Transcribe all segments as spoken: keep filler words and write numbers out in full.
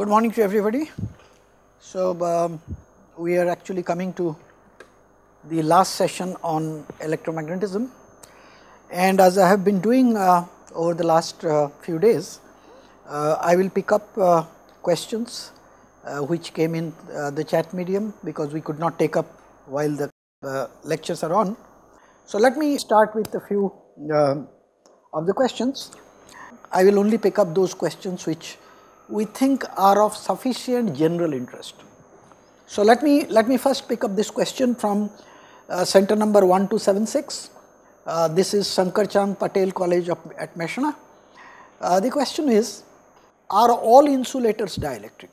Good morning to everybody. So, um, we are actually coming to the last session on electromagnetism, and as I have been doing uh, over the last uh, few days, uh, I will pick up uh, questions uh, which came in uh, the chat medium, because we could not take up while the uh, lectures are on. So, let me start with a few uh, of the questions. I will only pick up those questions which we think are of sufficient general interest. So, let me let me first pick up this question from uh, center number one two seven six. Uh, this is Shankar Chand Patel College of, at Mehsana. Uh, the question is, are all insulators dielectric?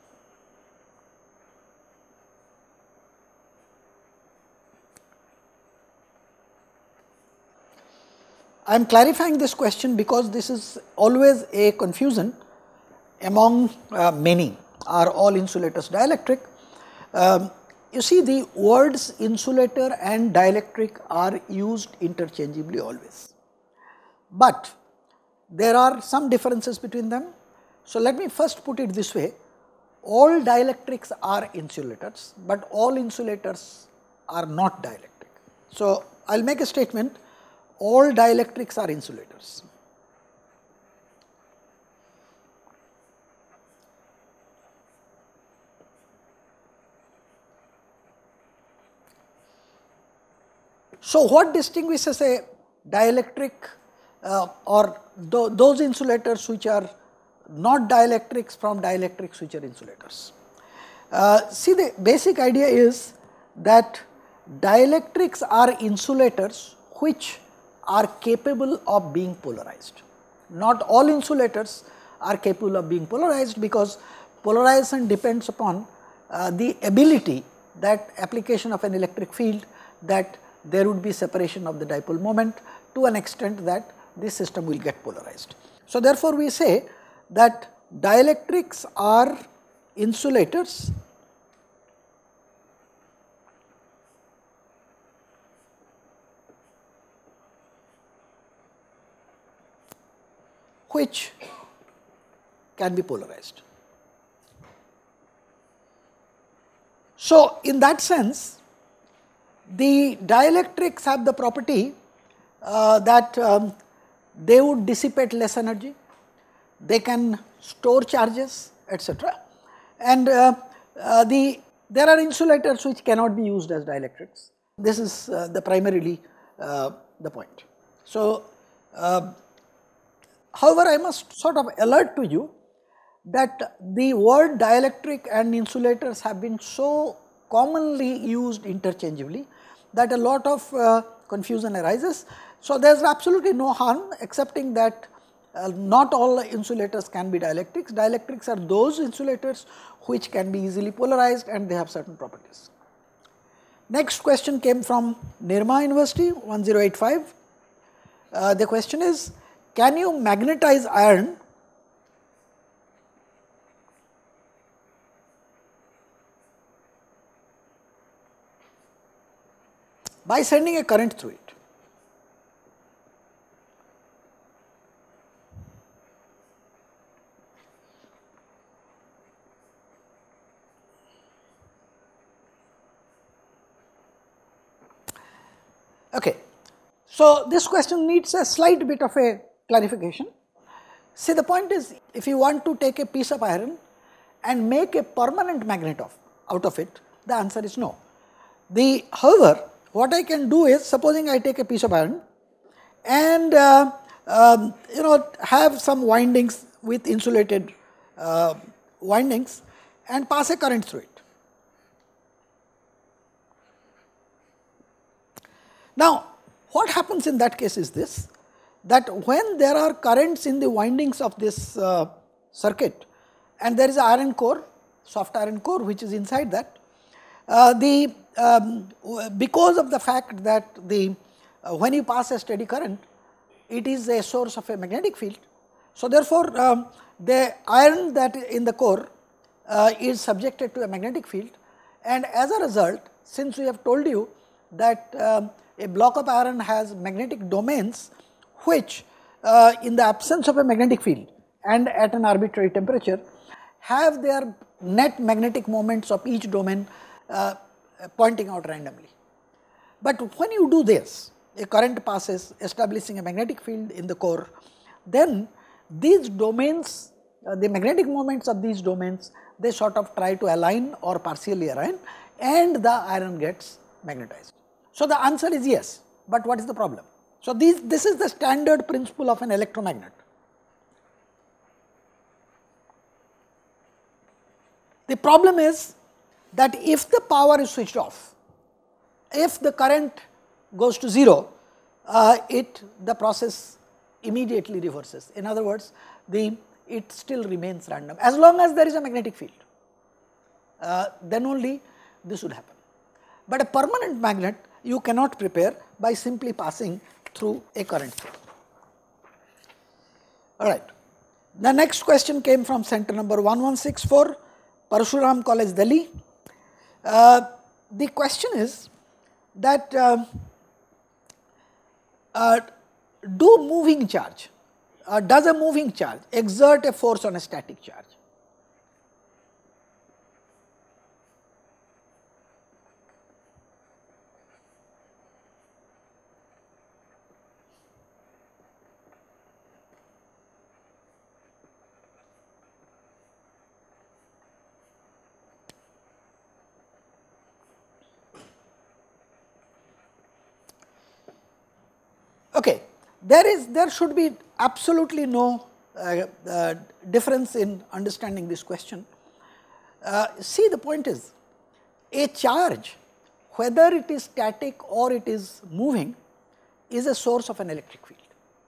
I am clarifying this question because this is always a confusion among uh, many. Are all insulators dielectric? Um, you see, the words insulator and dielectric are used interchangeably always, but there are some differences between them. So, let me first put it this way: all dielectrics are insulators, but all insulators are not dielectric. So, I will make a statement: all dielectrics are insulators. So, what distinguishes a dielectric uh, or th those insulators which are not dielectrics from dielectrics which are insulators? Uh, see, the basic idea is that dielectrics are insulators which are capable of being polarized. Not all insulators are capable of being polarized, because polarization depends upon uh, the ability, that application of an electric field, that there would be separation of the dipole moment to an extent that this system will get polarized. So, therefore, we say that dielectrics are insulators which can be polarized. So, in that sense, the dielectrics have the property uh, that um, they would dissipate less energy, they can store charges, et cetera. And uh, uh, the there are insulators which cannot be used as dielectrics. This is uh, the primarily uh, the point. So, uh, however, I must sort of alert to you that the word dielectric and insulators have been so commonly used interchangeably that a lot of uh, confusion arises. So, there is absolutely no harm, excepting that uh, not all insulators can be dielectrics. Dielectrics are those insulators which can be easily polarized and they have certain properties. Next question came from Nirma University one zero eight five. Uh, the question is, can you magnetize iron by sending a current through it? Okay. So, this question needs a slight bit of a clarification. See, the point is, if you want to take a piece of iron and make a permanent magnet of out of it, the answer is no. The however, what I can do is, supposing I take a piece of iron and uh, um, you know have some windings with insulated uh, windings and pass a current through it. Now, what happens in that case is this, that when there are currents in the windings of this uh, circuit and there is an iron core, soft iron core which is inside that, uh, the um, because of the fact that the uh, when you pass a steady current, it is a source of a magnetic field. So, therefore, um, the iron that in the core uh, is subjected to a magnetic field, and as a result, since we have told you that um, a block of iron has magnetic domains which uh, in the absence of a magnetic field and at an arbitrary temperature have their net magnetic moments of each domain uh, pointing out randomly. But when you do this, a current passes establishing a magnetic field in the core, then these domains, uh, the magnetic moments of these domains, they sort of try to align or partially align, and the iron gets magnetized. So, the answer is yes, but what is the problem? So, these, this is the standard principle of an electromagnet. The problem is that if the power is switched off, if the current goes to zero, uh, it the process immediately reverses. In other words, the it still remains random as long as there is a magnetic field, uh, then only this would happen. But a permanent magnet you cannot prepare by simply passing through a current field. All right. The next question came from center number one one six four, Parshuram College, Delhi. Uh, the question is that uh, uh, do moving charge, uh, does a moving charge exert a force on a static charge? Okay, there is there should be absolutely no uh, uh, difference in understanding this question. Uh, see, the point is, a charge, whether it is static or it is moving, is a source of an electric field.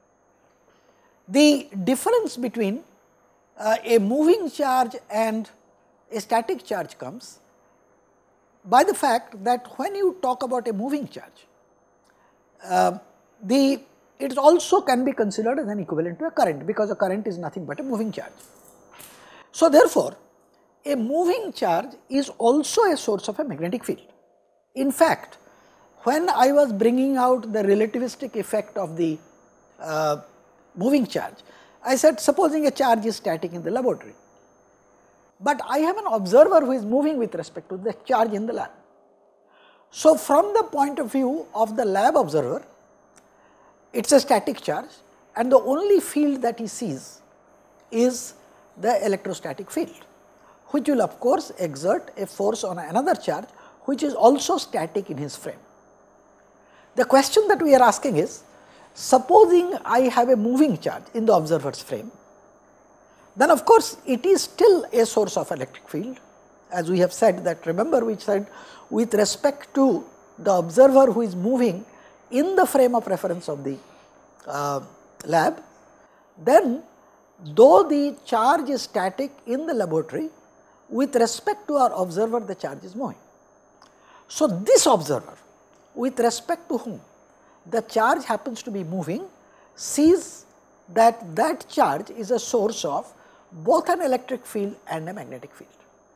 The difference between uh, a moving charge and a static charge comes by the fact that when you talk about a moving charge, uh, the it also can be considered as an equivalent to a current, because a current is nothing but a moving charge. So, therefore, a moving charge is also a source of a magnetic field. In fact, when I was bringing out the relativistic effect of the uh, moving charge, I said supposing a charge is static in the laboratory, but I have an observer who is moving with respect to the charge in the lab. So, from the point of view of the lab observer, it is a static charge, and the only field that he sees is the electrostatic field, which will of course exert a force on another charge which is also static in his frame. The question that we are asking is, supposing I have a moving charge in the observer's frame, then of course it is still a source of electric field, as we have said that, remember we said with respect to the observer who is moving in the frame of reference of the uh, lab, then though the charge is static in the laboratory, with respect to our observer the charge is moving. So, this observer with respect to whom the charge happens to be moving sees that that charge is a source of both an electric field and a magnetic field.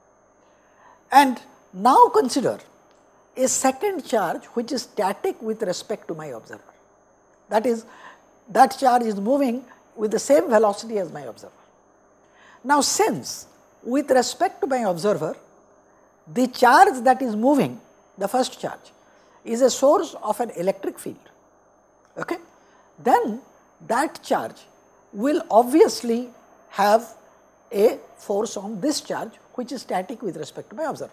And now consider a second charge which is static with respect to my observer, that is, that charge is moving with the same velocity as my observer. Now, since with respect to my observer the charge that is moving, the first charge, is a source of an electric field, okay, then that charge will obviously have a force on this charge which is static with respect to my observer.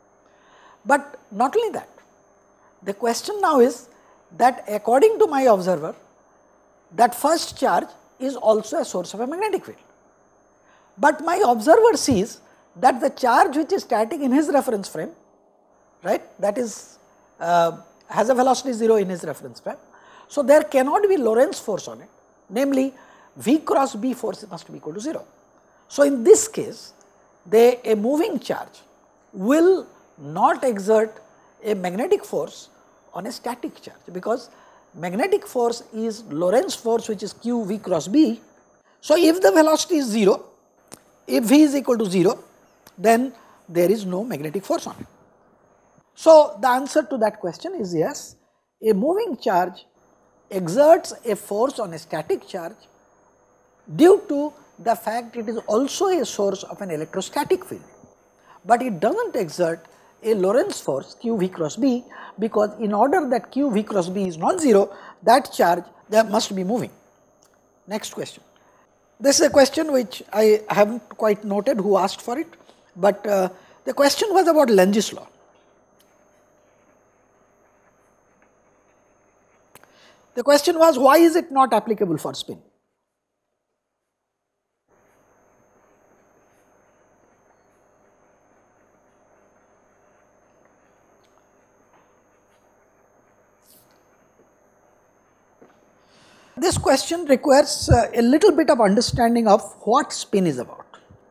But not only that, the question now is that according to my observer, that first charge is also a source of a magnetic field. But my observer sees that the charge which is static in his reference frame, right, that is uh, has a velocity zero in his reference frame. So, there cannot be Lorentz force on it, namely V cross B force must be equal to zero. So, in this case, they, a moving charge will not exert a magnetic force on a static charge, because magnetic force is Lorentz force which is Q V cross B. So, if the velocity is zero, if V is equal to zero, then there is no magnetic force on it. So, the answer to that question is yes, a moving charge exerts a force on a static charge due to the fact it is also a source of an electrostatic field, but it does not exert a Lorentz force Q V cross B, because in order that Q V cross B is non-zero, that charge there must be moving. Next question. This is a question which I have not quite noted who asked for it, but uh, the question was about Lenge's law. The question was, why is it not applicable for spin? This question requires uh, a little bit of understanding of what spin is about.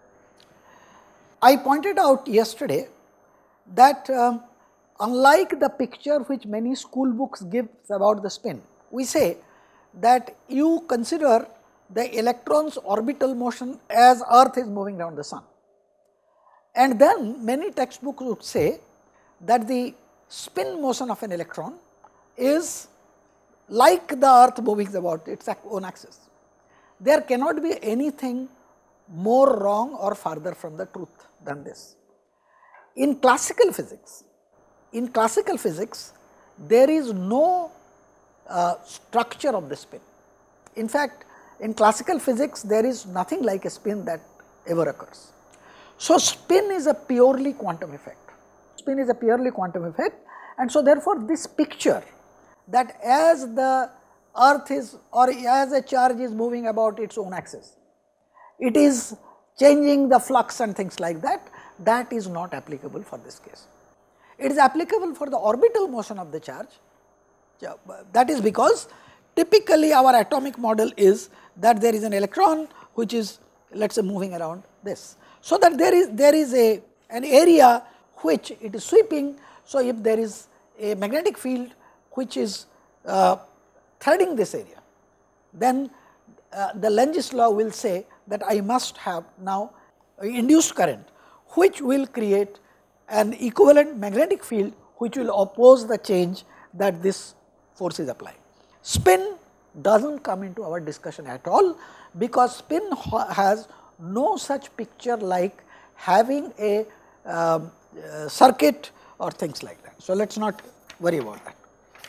I pointed out yesterday that uh, unlike the picture which many school books give about the spin, we say that you consider the electron's orbital motion as Earth is moving around the sun. And then many textbooks would say that the spin motion of an electron is like the Earth moving about its own axis. There cannot be anything more wrong or farther from the truth than this. In classical physics, in classical physics, there is no uh, structure of the spin. In fact, in classical physics, there is nothing like a spin that ever occurs. So, spin is a purely quantum effect. Spin is a purely quantum effect, and so therefore, this picture that as the Earth is or as a charge is moving about its own axis, it is changing the flux and things like that, that is not applicable for this case. It is applicable for the orbital motion of the charge. That is because typically our atomic model is that there is an electron which is, let us say, moving around this. So, that there is there is a an area which it is sweeping. So, if there is a magnetic field which is uh, threading this area, then uh, the Lenge's law will say that I must have now induced current which will create an equivalent magnetic field which will oppose the change that this force is applying. Spin does not come into our discussion at all, because spin has no such picture like having a uh, uh, circuit or things like that. So, let us not worry about that.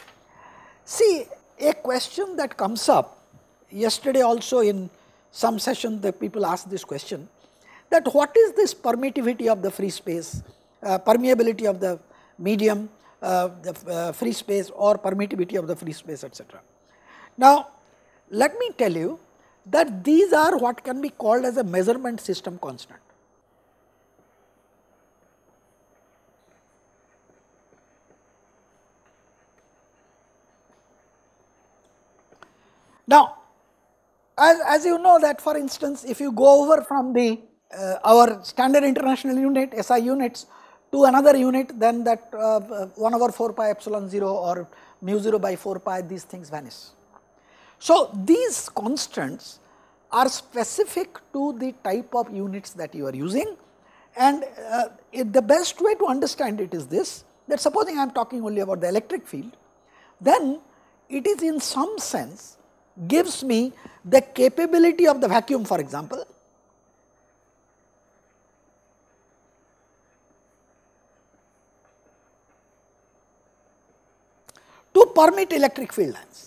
See, a question that comes up yesterday also in some session, the people asked this question, that what is this permittivity of the free space, uh, permeability of the medium, uh, the uh, free space, or permittivity of the free space, et cetera. Now, let me tell you that these are what can be called as a measurement system constant. Now, as, as you know that, for instance, if you go over from the uh, our standard international unit S I units to another unit, then that uh, one over four pi epsilon zero or mu zero by four pi, these things vanish. So, these constants are specific to the type of units that you are using, and uh, it, the best way to understand it is this, that supposing I am talking only about the electric field, then it is in some sense gives me the capability of the vacuum, for example, to permit electric field lines.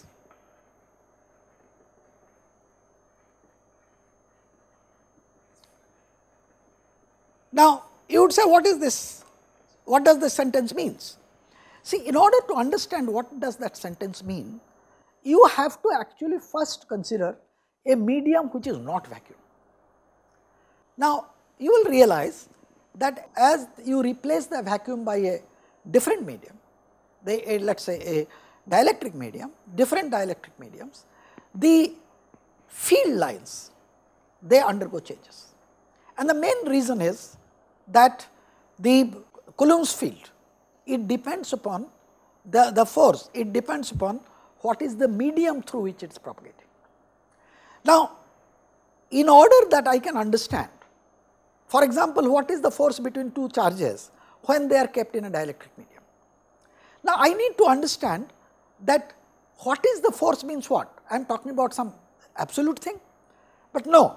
Now, you would say, what is this? What does this sentence means? See, in order to understand what does that sentence mean, you have to actually first consider a medium which is not vacuum. Now, you will realize that as you replace the vacuum by a different medium, they, let us say a dielectric medium, different dielectric mediums, the field lines, they undergo changes. And the main reason is that the Coulomb's field, it depends upon the, the force, it depends upon what is the medium through which it is propagating. Now, in order that I can understand, for example, what is the force between two charges when they are kept in a dielectric medium. Now, I need to understand that what is the force means what? I am talking about some absolute thing, but no,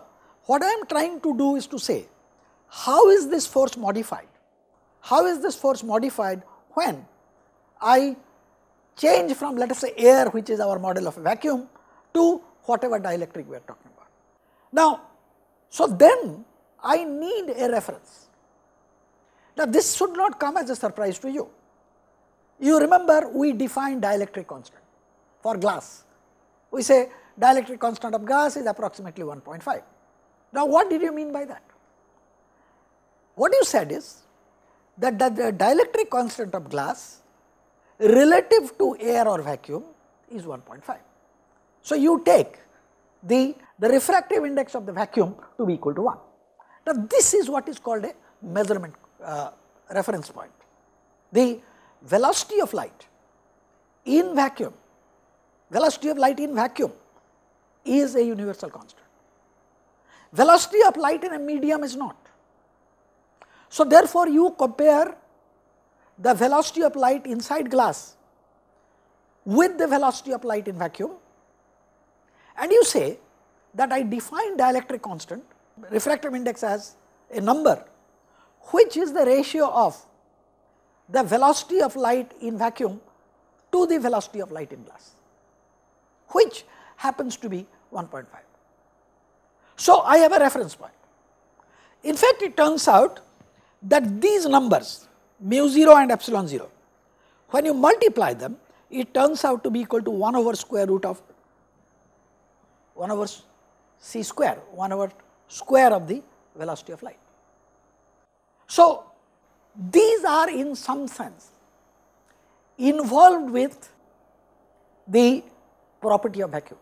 what I am trying to do is to say, how is this force modified? How is this force modified when I change from, let us say, air, which is our model of a vacuum, to whatever dielectric we are talking about. Now, so then I need a reference. Now, this should not come as a surprise to you. You remember we defined dielectric constant for glass. We say dielectric constant of glass is approximately one point five. Now, what did you mean by that? What you said is that the, the dielectric constant of glass relative to air or vacuum is one point five. So, you take the, the refractive index of the vacuum to be equal to one. Now, this is what is called a measurement uh, reference point. The velocity of light in vacuum, velocity of light in vacuum is a universal constant. Velocity of light in a medium is not. So, therefore, you compare the velocity of light inside glass with the velocity of light in vacuum, and you say that I define dielectric constant, refractive index, as a number which is the ratio of the velocity of light in vacuum to the velocity of light in glass, which happens to be one point five. So, I have a reference point. In fact, it turns out that these numbers mu zero and epsilon zero, when you multiply them, it turns out to be equal to one over square root of one over c square, one over square of the velocity of light. So, these are in some sense involved with the property of vacuum.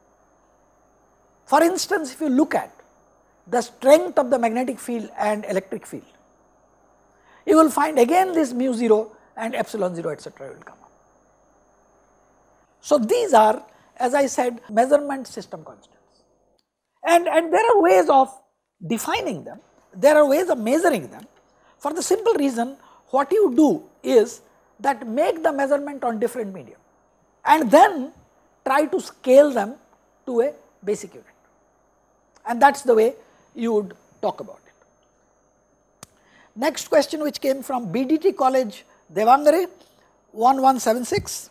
For instance, if you look at the strength of the magnetic field and electric field, you will find again this mu zero and epsilon zero, etcetera will come up. So, these are, as I said, measurement system constants, and, and there are ways of defining them, there are ways of measuring them. For the simple reason, what you do is that make the measurement on different medium and then try to scale them to a basic unit, and that is the way you would talk about it. Next question, which came from B D T College, Devangare, one one seven six.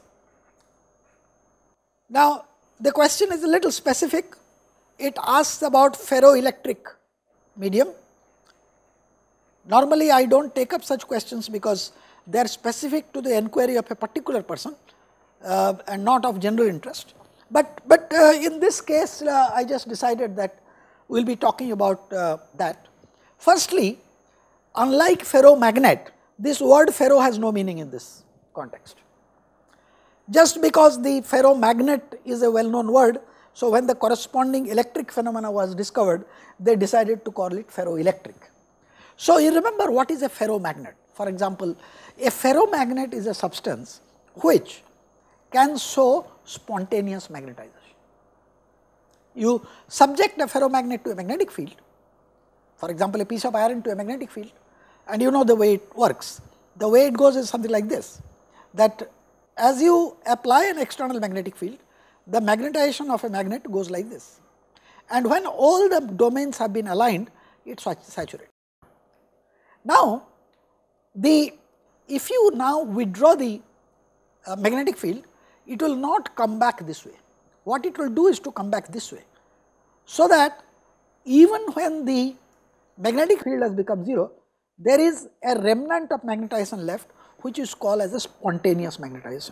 Now, the question is a little specific. It asks about ferroelectric medium. Normally, I do not take up such questions because they are specific to the enquiry of a particular person uh, and not of general interest. But, but uh, in this case, uh, I just decided that we will be talking about uh, that. Firstly, unlike ferromagnet, this word ferro has no meaning in this context. Just because the ferromagnet is a well known word, so when the corresponding electric phenomena was discovered, they decided to call it ferroelectric. So, you remember what is a ferromagnet. For example, a ferromagnet is a substance which can show spontaneous magnetization. You subject a ferromagnet to a magnetic field, for example, a piece of iron to a magnetic field, and you know the way it works. The way it goes is something like this, that as you apply an external magnetic field, the magnetization of a magnet goes like this, and when all the domains have been aligned, it saturates. Now, the if you now withdraw the uh, magnetic field, it will not come back this way. What it will do is to come back this way, so that even when the magnetic field has become zero, there is a remnant of magnetization left, which is called as a spontaneous magnetization.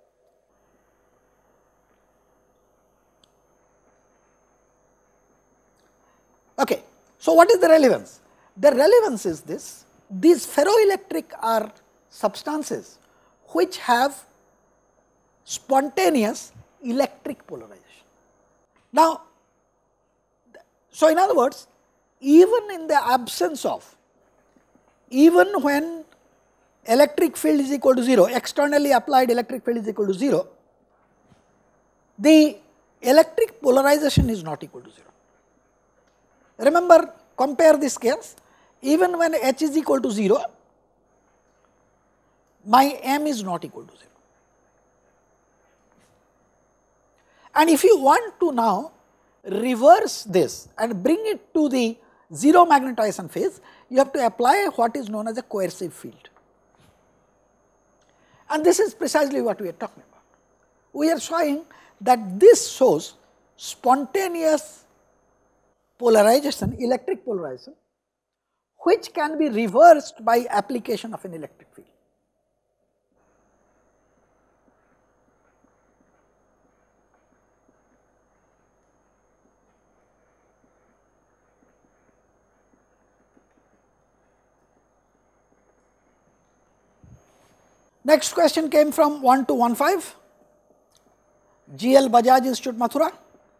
Okay. So, what is the relevance? The relevance is this: these ferroelectric are substances which have spontaneous electric polarization. Now, so in other words, even in the absence of, even when electric field is equal to zero, externally applied electric field is equal to zero, the electric polarization is not equal to zero. Remember, compare this case, even when H is equal to zero, my M is not equal to zero. And if you want to now reverse this and bring it to the zero magnetization phase, you have to apply what is known as a coercive field. And this is precisely what we are talking about. We are showing that this shows spontaneous polarization, electric polarization, which can be reversed by application of an electric field. Next question came from one two one five, G L Bajaj Institute, Mathura.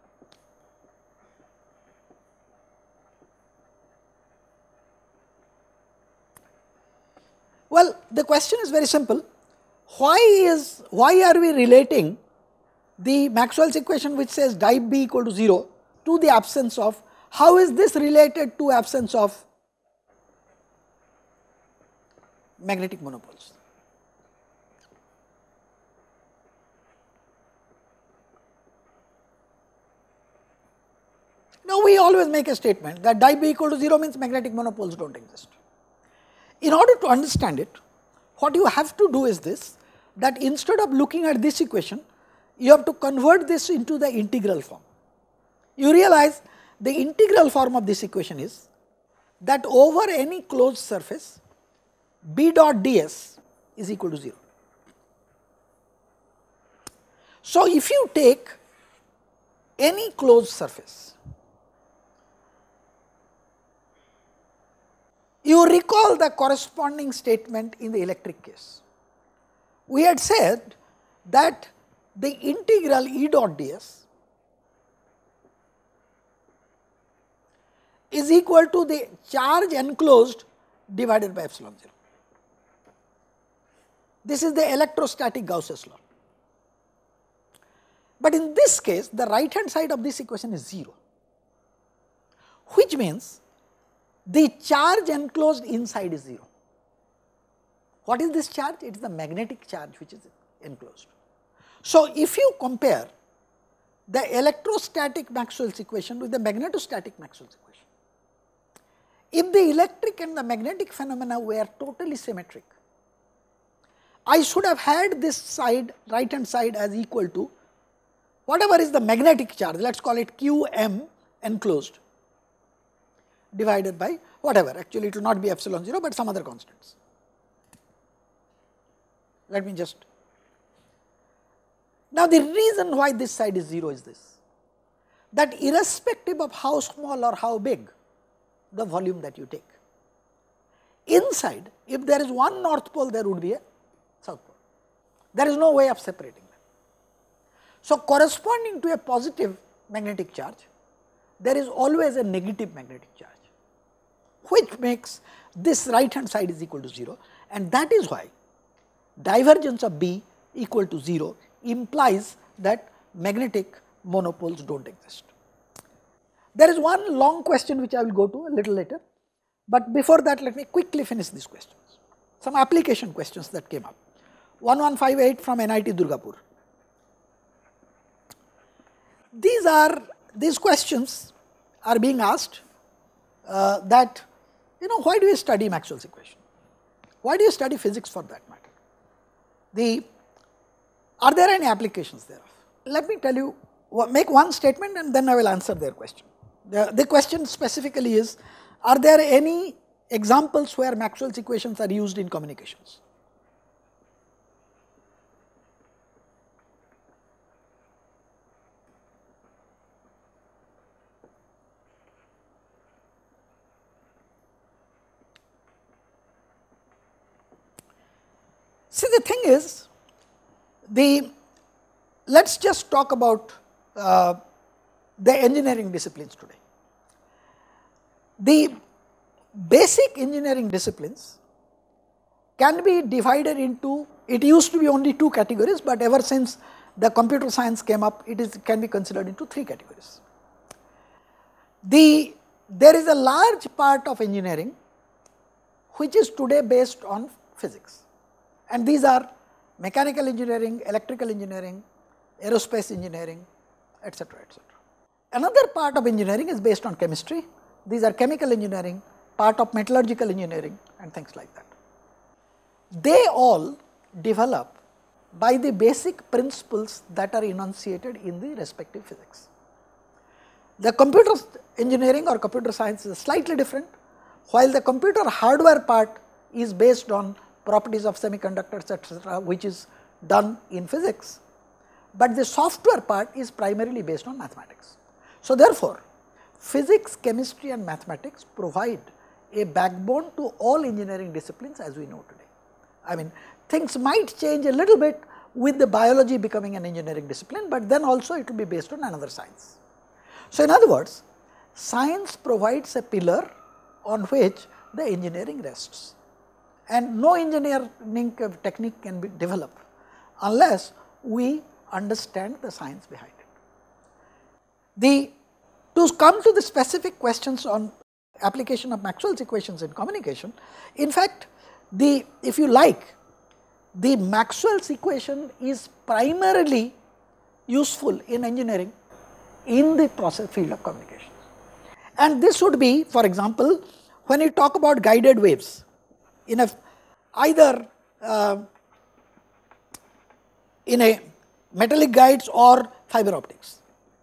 Well, the question is very simple. Why is, why are we relating the Maxwell's equation which says dive B equal to zero to the absence of, how is this related to absence of magnetic monopoles? Now, we always make a statement that dive B equal to zero means magnetic monopoles do not exist. In order to understand it, what you have to do is this, that instead of looking at this equation, you have to convert this into the integral form. You realize the integral form of this equation is that over any closed surface, B dot ds is equal to zero. So, if you take any closed surface, you recall the corresponding statement in the electric case. We had said that the integral E dot ds is equal to the charge enclosed divided by epsilon zero. This is the electrostatic Gauss's law. But in this case, the right hand side of this equation is zero, which means the charge enclosed inside is zero. What is this charge? It is the magnetic charge which is enclosed. So, if you compare the electrostatic Maxwell's equation with the magnetostatic Maxwell's equation, if the electric and the magnetic phenomena were totally symmetric, I should have had this side, right hand side, as equal to whatever is the magnetic charge, let us call it Q m enclosed, divided by whatever, actually it will not be epsilon zero, but some other constants. Let me just, now the reason why this side is zero is this, that irrespective of how small or how big the volume that you take, inside if there is one north pole, there would be a south pole. There is no way of separating them. So, corresponding to a positive magnetic charge, there is always a negative magnetic charge, which makes this right hand side is equal to zero, and that is why divergence of B equal to zero implies that magnetic monopoles do not exist. There is one long question which I will go to a little later, but before that let me quickly finish these questions. Some application questions that came up. one one five eight from N I T Durgapur. These are, these questions are being asked uh, that, you know, why do you study Maxwell's equation? Why do you study physics for that matter? The, are there any applications thereof? Let me tell you, make one statement and then I will answer their question. The, the question specifically is, are there any examples where Maxwell's equations are used in communications? See, the thing is, the, let us just talk about uh, the engineering disciplines today. The basic engineering disciplines can be divided into, it used to be only two categories, but ever since the computer science came up, it is can be considered into three categories. The, there is a large part of engineering which is today based on physics. And these are mechanical engineering, electrical engineering, aerospace engineering, et cetera, et cetera. Another part of engineering is based on chemistry. These are chemical engineering, part of metallurgical engineering and things like that. They all develop by the basic principles that are enunciated in the respective physics. The computer engineering or computer science is slightly different, while the computer hardware part is based on properties of semiconductors, et cetera, which is done in physics, but the software part is primarily based on mathematics. So, therefore, physics, chemistry and mathematics provide a backbone to all engineering disciplines as we know today. I mean, things might change a little bit with the biology becoming an engineering discipline, but then also it will be based on another science. So, in other words, science provides a pillar on which the engineering rests, and no engineering technique can be developed unless we understand the science behind it. The, to come to the specific questions on application of Maxwell's equations in communication, in fact, the if you like, the Maxwell's equation is primarily useful in engineering in the process field of communications. And this would be, for example, when you talk about guided waves in a either uh, in a metallic guides or fiber optics.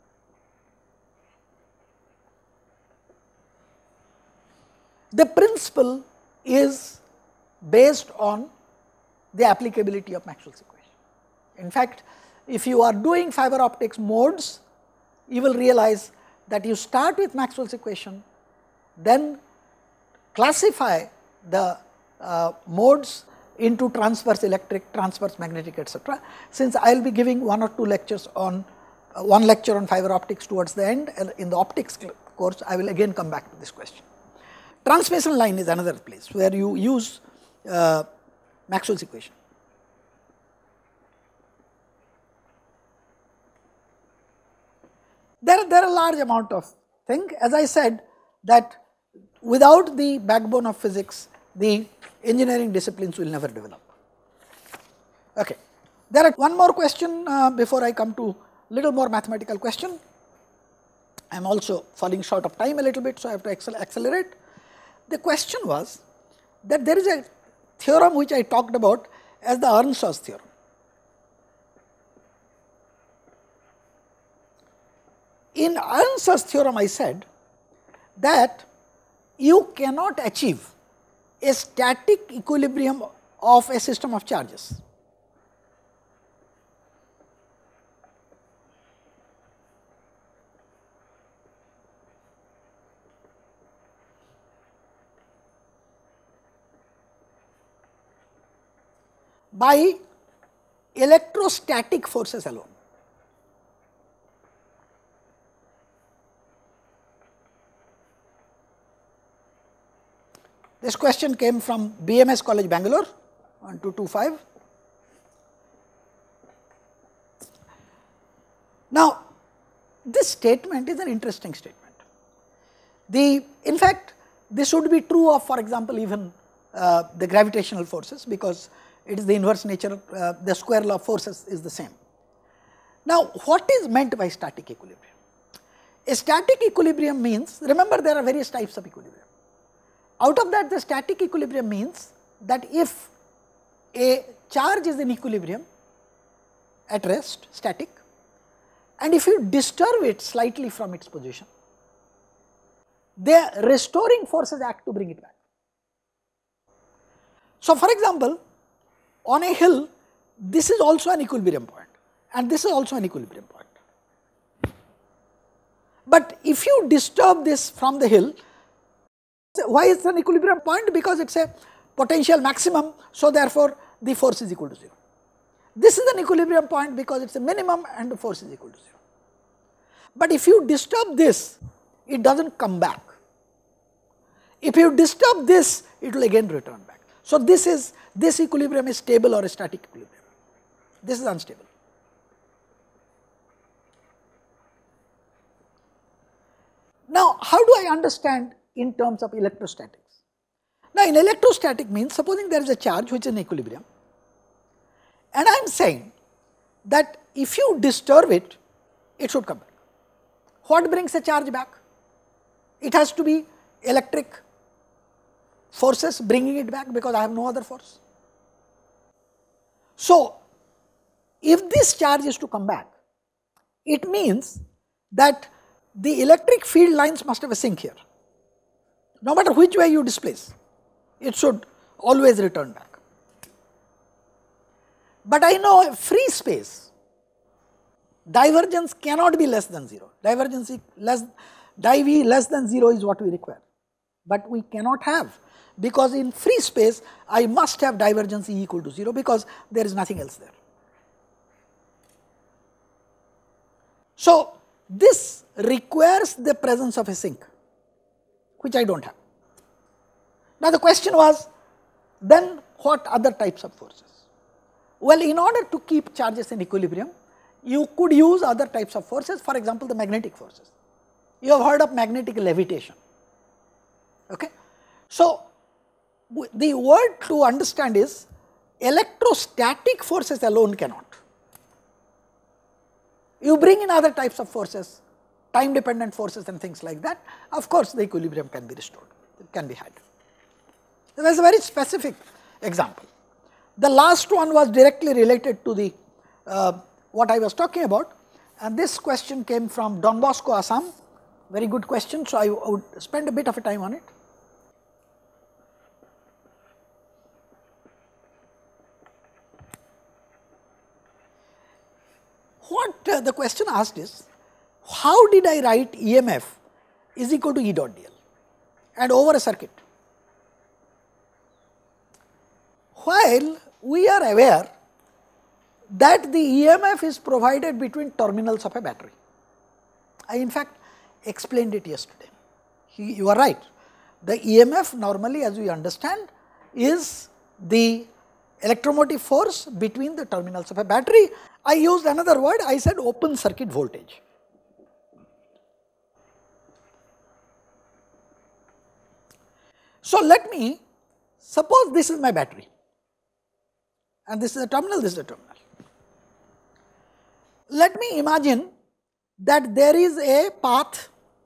The principle is based on the applicability of Maxwell's equation. In fact, if you are doing fiber optics modes, you will realize that you start with Maxwell's equation, then classify the uh, modes into transverse electric, transverse magnetic, et cetera. Since I will be giving one or two lectures on uh, one lecture on fiber optics towards the end, and in the optics course, I will again come back to this question. Transmission line is another place where you use uh, Maxwell's equation. There, there are a large amount of things. As I said, that without the backbone of physics, the engineering disciplines will never develop. Okay. There are one more question uh, before I come to little more mathematical question. I am also falling short of time a little bit, so I have to accel accelerate. The question was that there is a theorem which I talked about as the Earnshaw theorem. In Earnshaw's theorem, I said that you cannot achieve a static equilibrium of a system of charges. By electrostatic forces alone. This question came from B M S College, Bangalore, one two two five. Now, this statement is an interesting statement. The, in fact, this would be true of, for example, even uh, the gravitational forces, because it is the inverse nature, uh, the square law of forces is the same. Now, what is meant by static equilibrium? A static equilibrium means, remember there are various types of equilibrium. Out of that, the static equilibrium means that if a charge is in equilibrium at rest, static, and if you disturb it slightly from its position, the restoring forces act to bring it back. So, for example, on a hill, this is also an equilibrium point and this is also an equilibrium point. But if you disturb this from the hill, why is it an equilibrium point? Because it is a potential maximum, so therefore the force is equal to zero. This is an equilibrium point because it is a minimum and the force is equal to zero. But if you disturb this, it does not come back. If you disturb this, it will again return back. So, this is this equilibrium is stable or a static equilibrium. This is unstable. Now, how do I understand in terms of electrostatics? Now, in electrostatic means, supposing there is a charge which is in equilibrium, and I am saying that if you disturb it, it should come back. What brings a charge back? It has to be electric forces bringing it back, because I have no other force. So, if this charge is to come back, it means that the electric field lines must have a sink here. No matter which way you displace, it should always return back. But I know a free space, divergence cannot be less than zero. Divergence less, div E less than zero is what we require. But we cannot have, because in free space I must have divergence E equal to zero, because there is nothing else there. So, this requires the presence of a sink, which I do not have. Now, the question was, then what other types of forces? Well, in order to keep charges in equilibrium, you could use other types of forces, for example, the magnetic forces. You have heard of magnetic levitation. Okay? So, the word to understand is electrostatic forces alone cannot. You bring in other types of forces, time dependent forces and things like that, of course, the equilibrium can be restored, it can be had. So, that is a very specific example. The last one was directly related to the uh, what I was talking about, and this question came from Don Bosco, Assam, very good question, so I would spend a bit of a time on it. What uh, the question asked is, how did I write E M F is equal to E dot dl and over a circuit? While we are aware that the E M F is provided between terminals of a battery. I in fact explained it yesterday. He, you are right. The E M F normally, as we understand, is the electromotive force between the terminals of a battery. I used another word, I said open circuit voltage. So, let me suppose this is my battery and this is a terminal, this is a terminal. Let me imagine that there is a path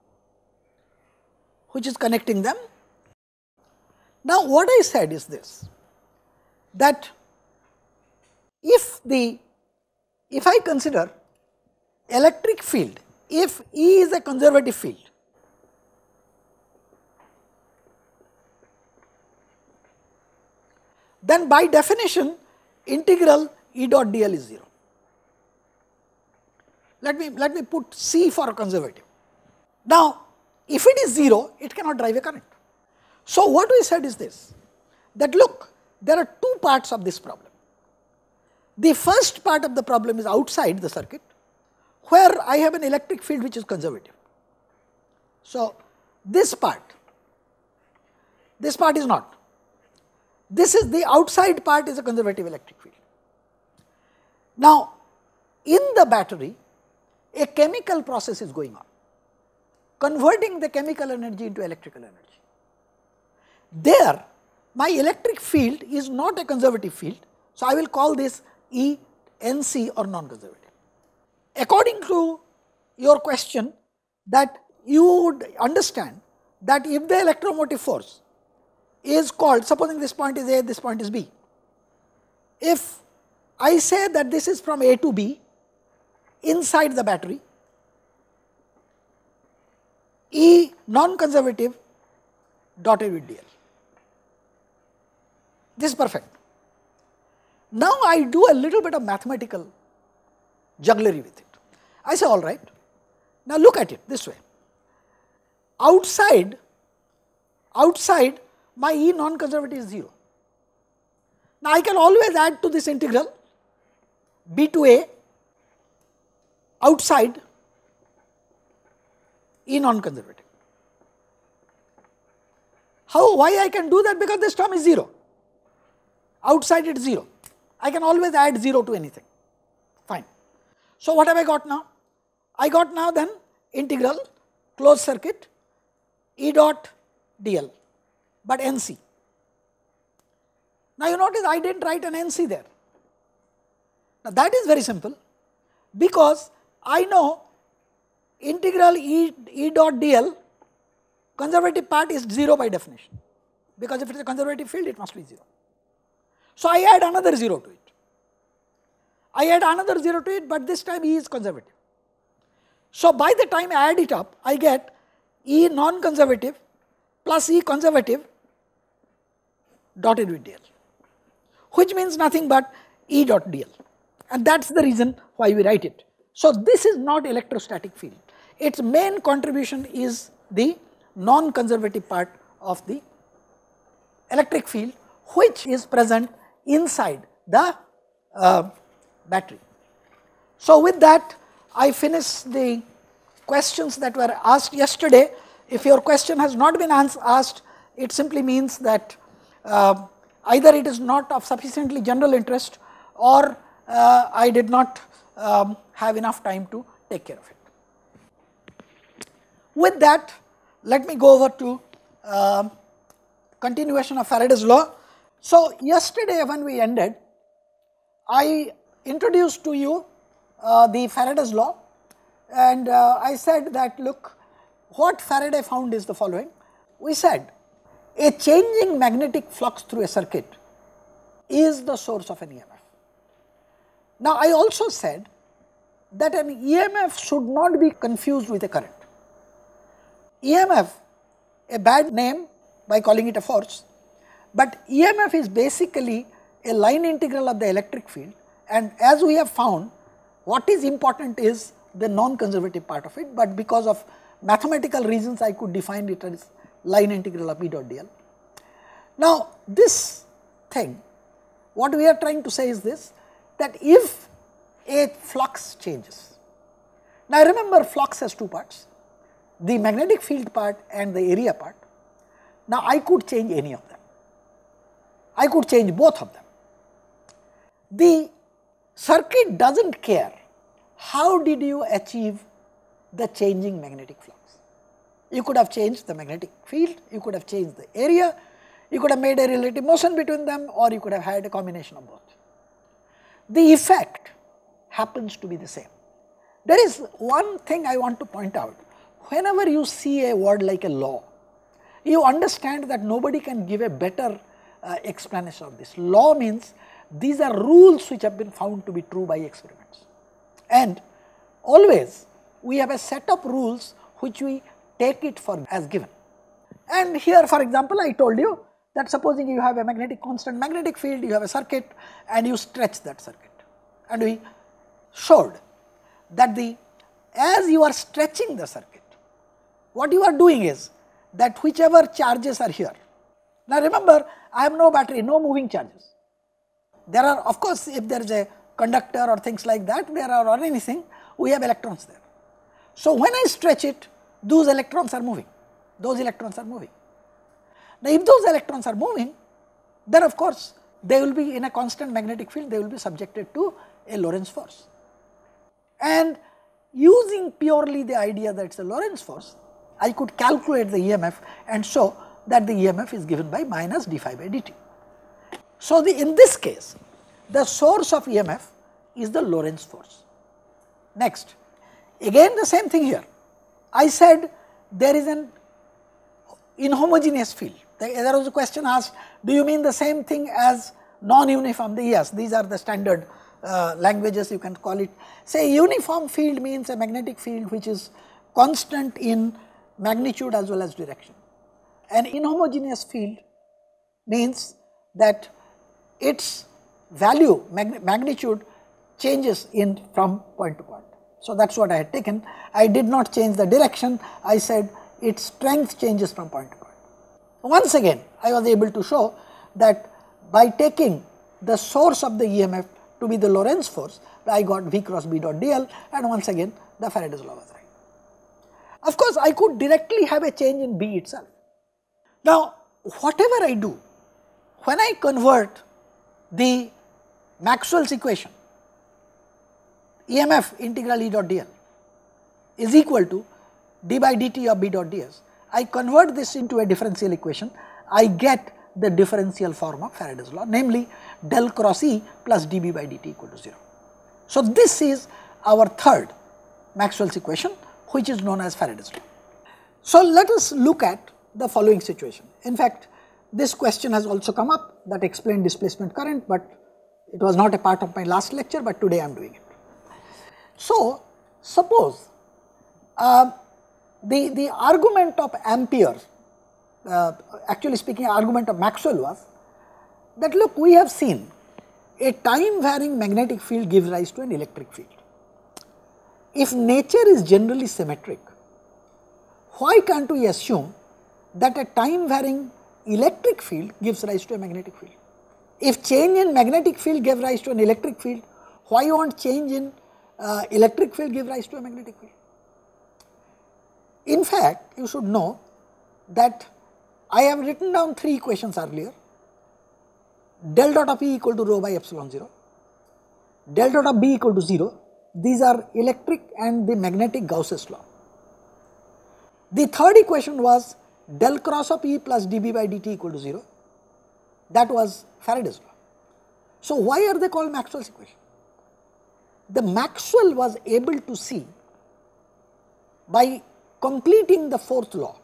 which is connecting them. Now, what I said is this, that if the, if I consider electric field, if E is a conservative field, then by definition integral E dot dl is zero. Let me, let me put C for conservative. Now, if it is zero, it cannot drive a current. So, what we said is this, that look, there are two parts of this problem. The first part of the problem is outside the circuit, where I have an electric field which is conservative. So, this part, this part is not. This is the outside part is a conservative electric field. Now, in the battery, a chemical process is going on, converting the chemical energy into electrical energy. There, my electric field is not a conservative field, so I will call this E N C or non-conservative. According to your question, that you would understand that if the electromotive force is called, supposing this point is A, this point is B, if I say that this is from A to B inside the battery, E non-conservative dotted with dl. This is perfect. Now, I do a little bit of mathematical jugglery with it. I say, all right, now look at it this way. Outside, outside my E non-conservative is zero. Now, I can always add to this integral B to A outside E non-conservative. How, why I can do that? Because this term is zero, outside it is zero. I can always add zero to anything, fine. So, what have I got now? I got now then integral closed circuit E dot dl, but N C. Now, you notice I did not write an N C there. Now, that is very simple, because I know integral E, E dot dl, conservative part is zero by definition, because if it is a conservative field it must be zero. So, I add another zero to it. I add another zero to it, but this time E is conservative. So, by the time I add it up, I get E non-conservative plus E conservative dotted with dl, which means nothing but E dot dl, and that is the reason why we write it. So, this is not electrostatic field, its main contribution is the non-conservative part of the electric field, which is present inside the uh, battery. So, with that I finish the questions that were asked yesterday. If your question has not been asked, it simply means that uh, either it is not of sufficiently general interest, or uh, I did not um, have enough time to take care of it. With that, let me go over to uh, continuation of Faraday's law. So, yesterday when we ended, I introduced to you uh, the Faraday's law, and uh, I said that look, what Faraday found is the following. We said a changing magnetic flux through a circuit is the source of an E M F. Now, I also said that an E M F should not be confused with a current. E M F, a bad name by calling it a force, but E M F is basically a line integral of the electric field, and as we have found, what is important is the non-conservative part of it, but because of mathematical reasons I could define it as line integral of E dot dl. Now, this thing, what we are trying to say is this, that if a flux changes, now remember flux has two parts, the magnetic field part and the area part. Now, I could change any of them, I could change both of them. The circuit does not care how did you achieve the changing magnetic flux. You could have changed the magnetic field, you could have changed the area, you could have made a relative motion between them, or you could have had a combination of both. The effect happens to be the same. There is one thing I want to point out. Whenever you see a word like a law, you understand that nobody can give a better uh, explanation of this. Law means these are rules which have been found to be true by experiments, and always we have a set of rules which we take it for as given. And here, for example, I told you that supposing you have a magnetic constant magnetic field, you have a circuit and you stretch that circuit, and we showed that the as you are stretching the circuit, what you are doing is that whichever charges are here. Now remember, I have no battery, no moving charges. There are, of course, if there is a conductor or things like that, there are or anything, we have electrons there. So when I stretch it, those electrons are moving, those electrons are moving. Now if those electrons are moving, then of course they will be in a constant magnetic field, they will be subjected to a Lorentz force. And using purely the idea that it is a Lorentz force, I could calculate the E M F and show that the E M F is given by minus d phi by dt. So the, in this case, the source of E M F is the Lorentz force. Next, again the same thing here. I said there is an inhomogeneous field. There was a question asked, do you mean the same thing as non-uniform? Yes, these are the standard uh, languages, you can call it. Say uniform field means a magnetic field which is constant in magnitude as well as direction. An inhomogeneous field means that its value, mag magnitude changes in from point to point. So that is what I had taken. I did not change the direction, I said its strength changes from point to point. Once again, I was able to show that by taking the source of the E M F to be the Lorentz force, I got V cross B dot dl, and once again the Faraday's law was right. Of course, I could directly have a change in B itself. Now, whatever I do, when I convert the Maxwell's equation, E M F integral E dot dl is equal to d by dt of B dot ds, I convert this into a differential equation, I get the differential form of Faraday's law, namely del cross E plus dB by dt equal to zero. So this is our third Maxwell's equation, which is known as Faraday's law. So, let us look at the following situation. In fact, this question has also come up that explained displacement current, but it was not a part of my last lecture, but today I am doing it. So, suppose uh, the, the argument of Ampere, uh, actually speaking argument of Maxwell was that look, we have seen a time varying magnetic field gives rise to an electric field. If nature is generally symmetric, why can't we assume that a time varying electric field gives rise to a magnetic field? If change in magnetic field gave rise to an electric field, why won't change in uh, electric field give rise to a magnetic field? In fact, you should know that I have written down three equations earlier. Del dot of E equal to rho by epsilon zero, del dot of B equal to zero, these are electric and the magnetic Gauss's law. The third equation was del cross of E plus dB by dt equal to zero, that was Faraday's law. So, why are they called Maxwell's equation? The Maxwell was able to see by completing the fourth law,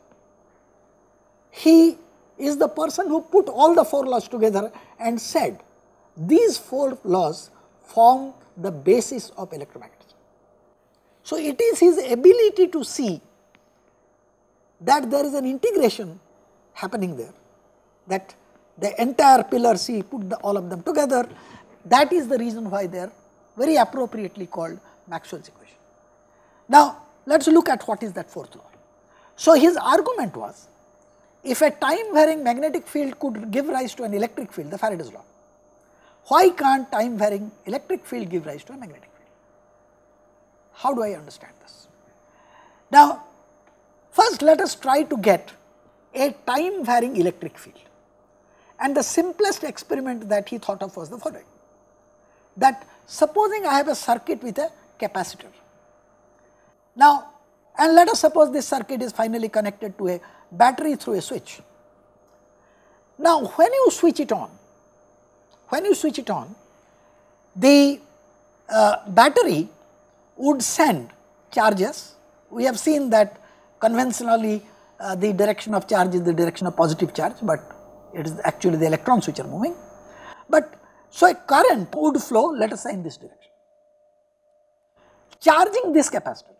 he is the person who put all the four laws together and said these four laws form the basis of electromagnetism. So, it is his ability to see that there is an integration happening there, that the entire pillar C put the, all of them together, that is the reason why they are very appropriately called Maxwell's equation. Now, let us look at what is that fourth law. So, his argument was, if a time varying magnetic field could give rise to an electric field, the Faraday's law, why can't time varying electric field give rise to a magnetic field? How do I understand this? Now, first let us try to get a time varying electric field, and the simplest experiment that he thought of was the following, that supposing I have a circuit with a capacitor. Now, and let us suppose this circuit is finally connected to a battery through a switch. Now, when you switch it on, when you switch it on, the uh, battery would send charges. We have seen that conventionally uh, the direction of charge is the direction of positive charge, but it is actually the electrons which are moving. But so a current would flow, let us say, in this direction, charging this capacitor.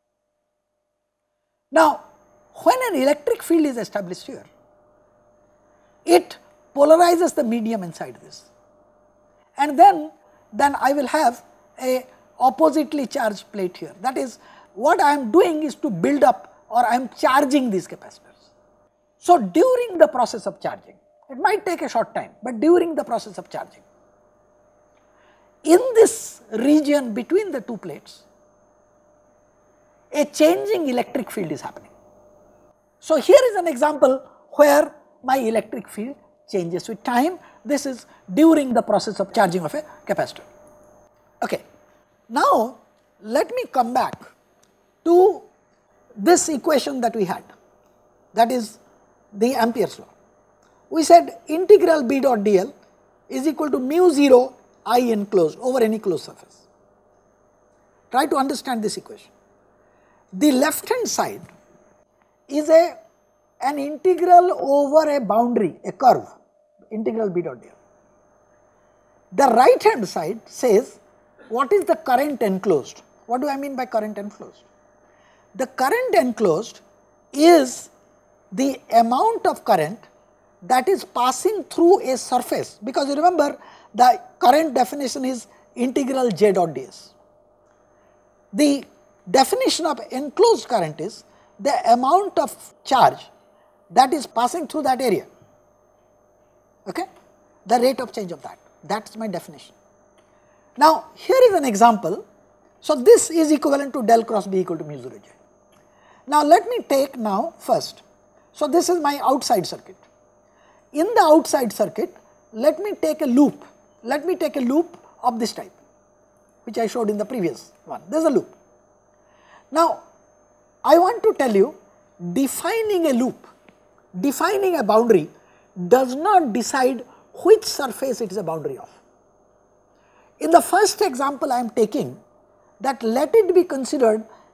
Now, when an electric field is established here, it polarizes the medium inside this, and then, then I will have a oppositely charged plate here. That is, what I am doing is to build up, or I am charging these capacitors. So, during the process of charging, it might take a short time, but during the process of charging, in this region between the two plates, a changing electric field is happening. So, here is an example where my electric field changes with time. This is during the process of charging of a capacitor. Okay. Now, let me come back to this equation that we had, that is the Ampere's law. We said integral B dot dl is equal to mu zero I enclosed over any closed surface. Try to understand this equation. The left hand side is a an integral over a boundary, a curve, integral B dot dl. The right hand side says what is the current enclosed. What do I mean by current enclosed? The current enclosed is the amount of current that is passing through a surface, because you remember the current definition is integral J dot ds. The definition of enclosed current is the amount of charge that is passing through that area, okay, the rate of change of that, that is my definition. Now, here is an example. So, this is equivalent to del cross B equal to mu zero J. Now, let me take now first. So, this is my outside circuit. In the outside circuit, let me take a loop, let me take a loop of this type, which I showed in the previous one. There is a loop. Now, I want to tell you, defining a loop, defining a boundary does not decide which surface it is a boundary of. In the first example I am taking, that let it be considered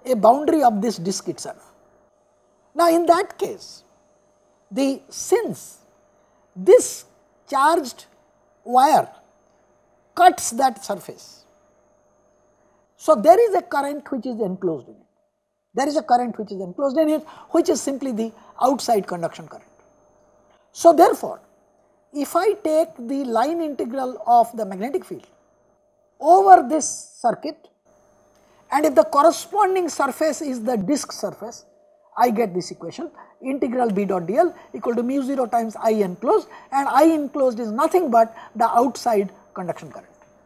a boundary of this disk itself. Now, in that case, the since this charged wire cuts that surface, so there is a current which is enclosed in it. There is a current which is enclosed in it, which is simply the outside conduction current. So, therefore, if I take the line integral of the magnetic field over this circuit, and if the corresponding surface is the disk surface, I get this equation, integral B dot dl equal to mu zero times I enclosed, and I enclosed is nothing but the outside conduction current.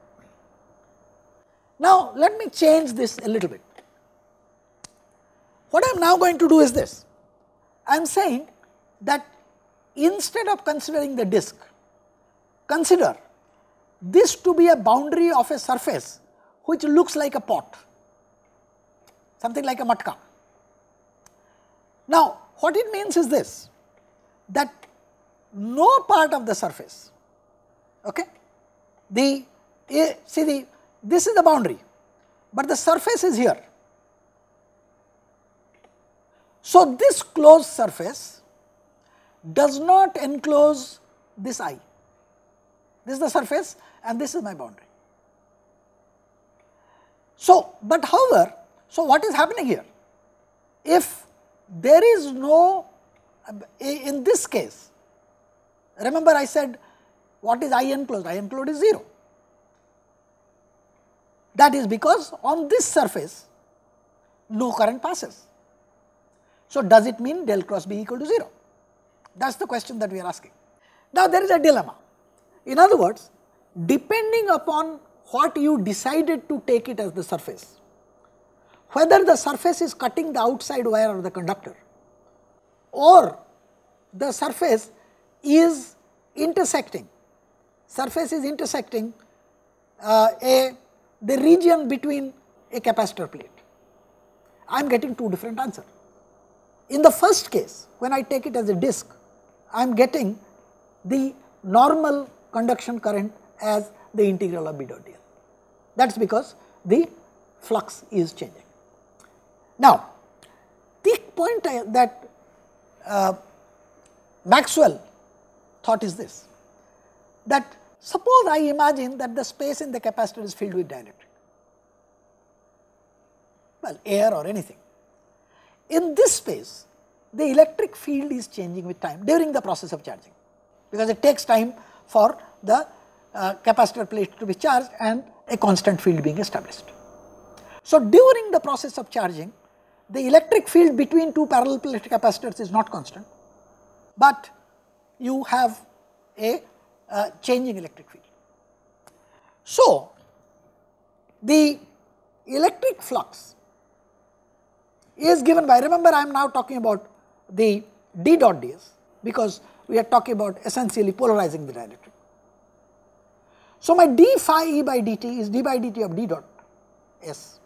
Now, let me change this a little bit. What I am now going to do is this. I am saying that instead of considering the disk, consider this to be a boundary of a surface which looks like a pot, something like a matka. Now, what it means is this, that no part of the surface, okay, the, see the, this is the boundary, but the surface is here. So, this closed surface does not enclose this I. This is the surface and this is my boundary. So, but however, so what is happening here? If there is no, in this case, remember I said what is I enclosed? I enclosed is zero. That is because on this surface no current passes. So, does it mean del cross B equal to zero? That is the question that we are asking. Now, there is a dilemma. In other words, depending upon what you decided to take it as the surface, whether the surface is cutting the outside wire of the conductor or the surface is intersecting, surface is intersecting uh, a the region between a capacitor plate, I am getting two different answers. In the first case, when I take it as a disk, I am getting the normal conduction current as the integral of B dot dl. That is because the flux is changing. Now, the point I, that uh, Maxwell thought is this, that suppose I imagine that the space in the capacitor is filled with dielectric, well, air or anything. In this space, the electric field is changing with time during the process of charging, because it takes time for the uh, capacitor plate to be charged and a constant field being established. So, during the process of charging, the electric field between two parallel plate capacitors is not constant, but you have a uh, changing electric field. So, the electric flux is given by, remember I am now talking about the d dot ds, because we are talking about essentially polarizing the dielectric. So, my d phi E by dt is d by dt of d dot s,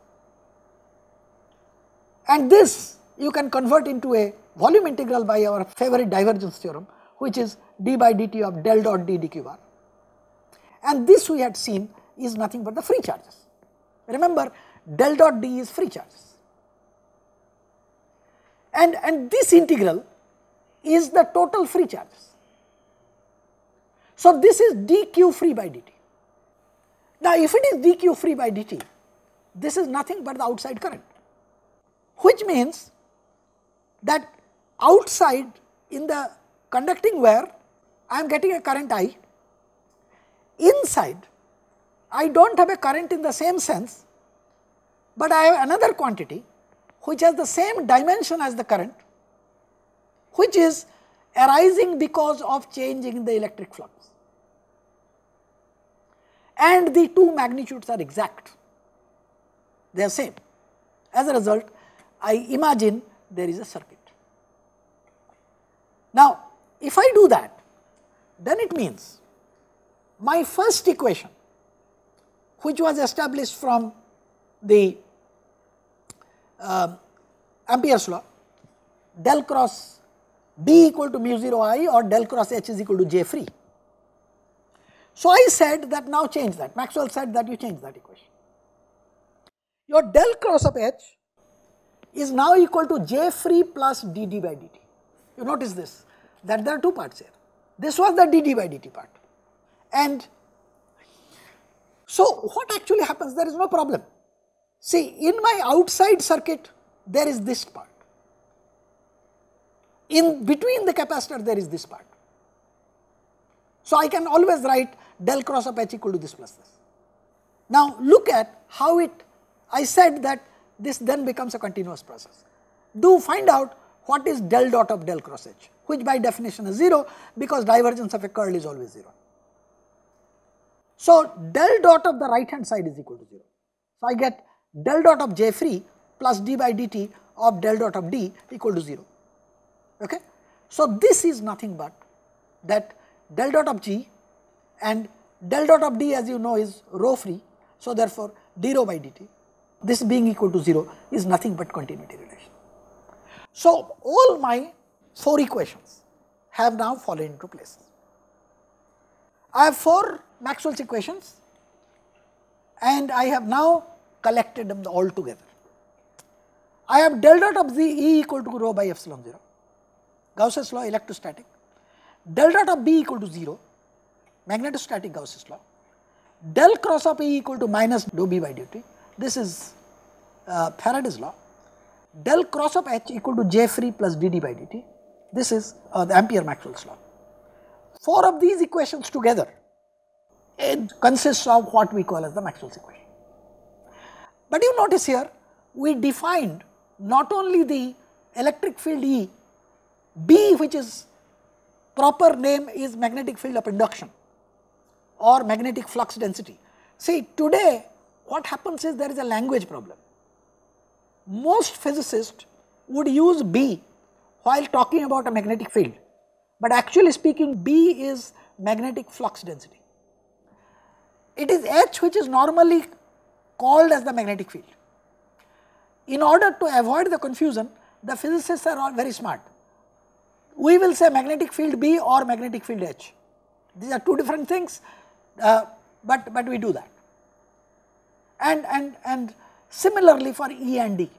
and this you can convert into a volume integral by our favorite divergence theorem, which is d by dt of del dot d dq bar, and this we had seen is nothing but the free charges. Remember, del dot d is free charges. And, and this integral is the total free charges. So, this is dq free by dt. Now, if it is dq free by dt, this is nothing but the outside current, which means that outside in the conducting wire I am getting a current I, inside I do not have a current in the same sense, but I have another quantity which has the same dimension as the current, which is arising because of changing in the electric flux, and the two magnitudes are exact, they are same. As a result, I imagine there is a circuit. Now, if I do that, then it means my first equation, which was established from the uh, Ampere's law, del cross B equal to mu zero I or del cross H is equal to J free. So, I said that now change that, Maxwell said that you change that equation. Your del cross of H is now equal to J free plus dd by dt. You notice this, that there are two parts here. This was the dd by dt part. And so what actually happens, there is no problem. See, in my outside circuit, there is this part. In between the capacitor, there is this part. So I can always write del cross of H equal to this plus this. Now look at how it, I said that this then becomes a continuous process. Do find out what is del dot of del cross H, which by definition is zero, because divergence of a curl is always zero. So del dot of the right hand side is equal to zero. So I get del dot of J free plus d by dt of del dot of d equal to zero. Okay? So this is nothing but that del dot of G and del dot of d, as you know, is rho free. So therefore d rho by dt, this being equal to zero, is nothing but continuity relation. So all my four equations have now fallen into place. I have four Maxwell's equations and I have now collected them all together. I have del dot of Z E equal to rho by epsilon zero, Gauss's law, electrostatic, del dot of B equal to zero, magnetostatic Gauss's law, del cross of E equal to minus dou B by dt, this is uh, Faraday's law, del cross of H equal to J free plus dd by dt, this is uh, the Ampere-Maxwell's law. Four of these equations together, it consists of what we call as the Maxwell's equation. But you notice here, we defined not only the electric field E, B, which is proper name is magnetic field of induction or magnetic flux density. See, today what happens is there is a language problem. Most physicists would use B while talking about a magnetic field, but actually speaking, B is magnetic flux density. It is H which is normally called as the magnetic field. In order to avoid the confusion, the physicists are all very smart. We will say magnetic field B or magnetic field H. These are two different things, uh, but, but we do that. And, and, and similarly for E and D,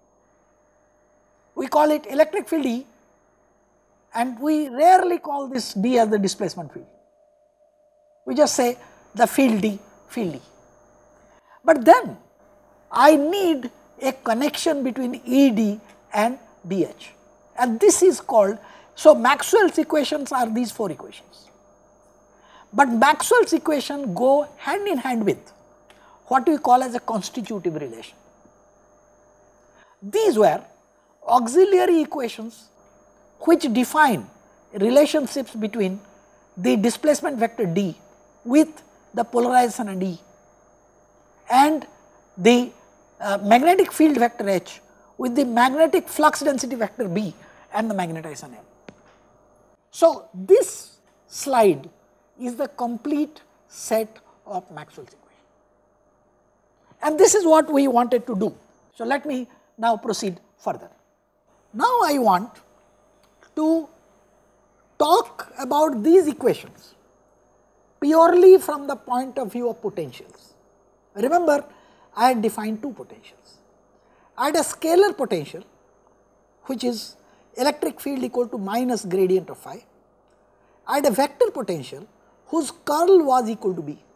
we call it electric field E, and we rarely call this D as the displacement field. We just say the field D, field E. But then I need a connection between E D and B H, and this is called, so Maxwell's equations are these four equations. But Maxwell's equations go hand in hand with what we call as a constitutive relation. These were auxiliary equations which define relationships between the displacement vector D with the polarization and E and the uh, magnetic field vector H with the magnetic flux density vector B and the magnetization M. So this slide is the complete set of Maxwell's equations, and this is what we wanted to do. So let me now proceed further. Now I want to talk about these equations purely from the point of view of potentials. Remember, I had defined two potentials. I had a scalar potential, which is electric field equal to minus gradient of phi. I had a vector potential whose curl was equal to B.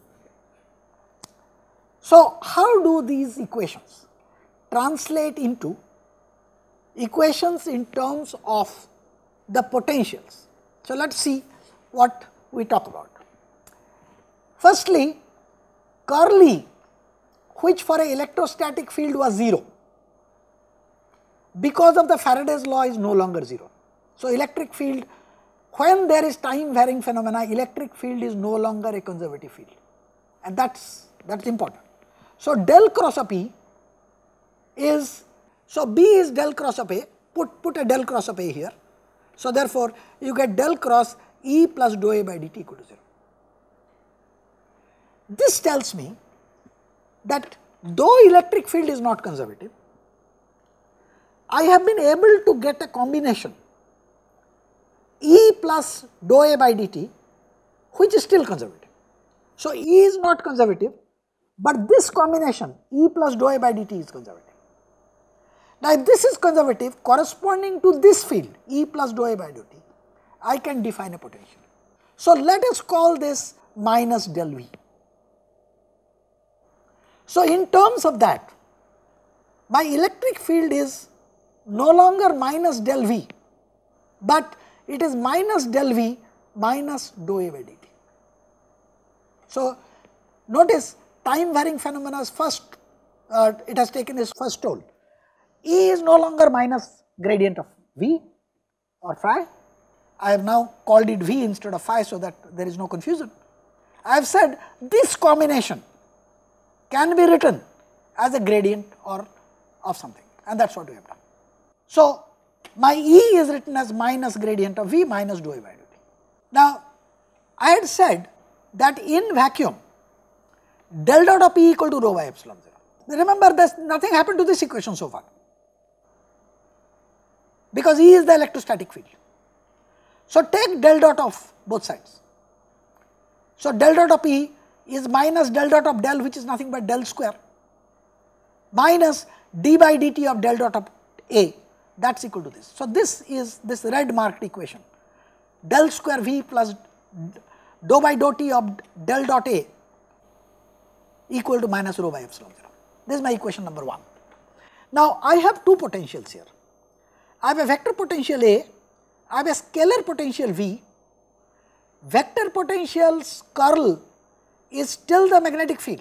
So how do these equations translate into equations in terms of the potentials? So let us see what we talk about. Firstly, curl E, which for an electrostatic field was zero, because of the Faraday's law is no longer zero. So electric field, when there is time varying phenomena, electric field is no longer a conservative field, and that's that's important. So del cross of E is, so B is del cross of A, put, put a del cross of A here. So therefore you get del cross E plus dou A by dt equal to zero. This tells me that though electric field is not conservative, I have been able to get a combination E plus dou A by dt which is still conservative. So E is not conservative, but this combination E plus dou A by dt is conservative. Now, if this is conservative corresponding to this field E plus dou A by dou t, I can define a potential. So, let us call this minus del V. So, in terms of that, my electric field is no longer minus del V, but it is minus del V minus dou A by dt. So, notice time varying phenomena is first, uh, it has taken its first toll. E is no longer minus gradient of V or phi. I have now called it V instead of phi, so that there is no confusion. I have said this combination can be written as a gradient or of something, and that is what we have done. So, my E is written as minus gradient of V minus dou A by dt. Now, I had said that in vacuum del dot of E equal to rho by epsilon zero. Remember, this nothing happened to this equation so far, because E is the electrostatic field. So, take del dot of both sides. So, del dot of E is minus del dot of del, which is nothing but del square, minus d by dt of del dot of A, that is equal to this. So, this is this red marked equation, del square V plus dou by dou t of del dot A equal to minus rho by epsilon zero. This is my equation number one. Now, I have two potentials here. I have a vector potential A, I have a scalar potential V. Vector potential's curl is still the magnetic field,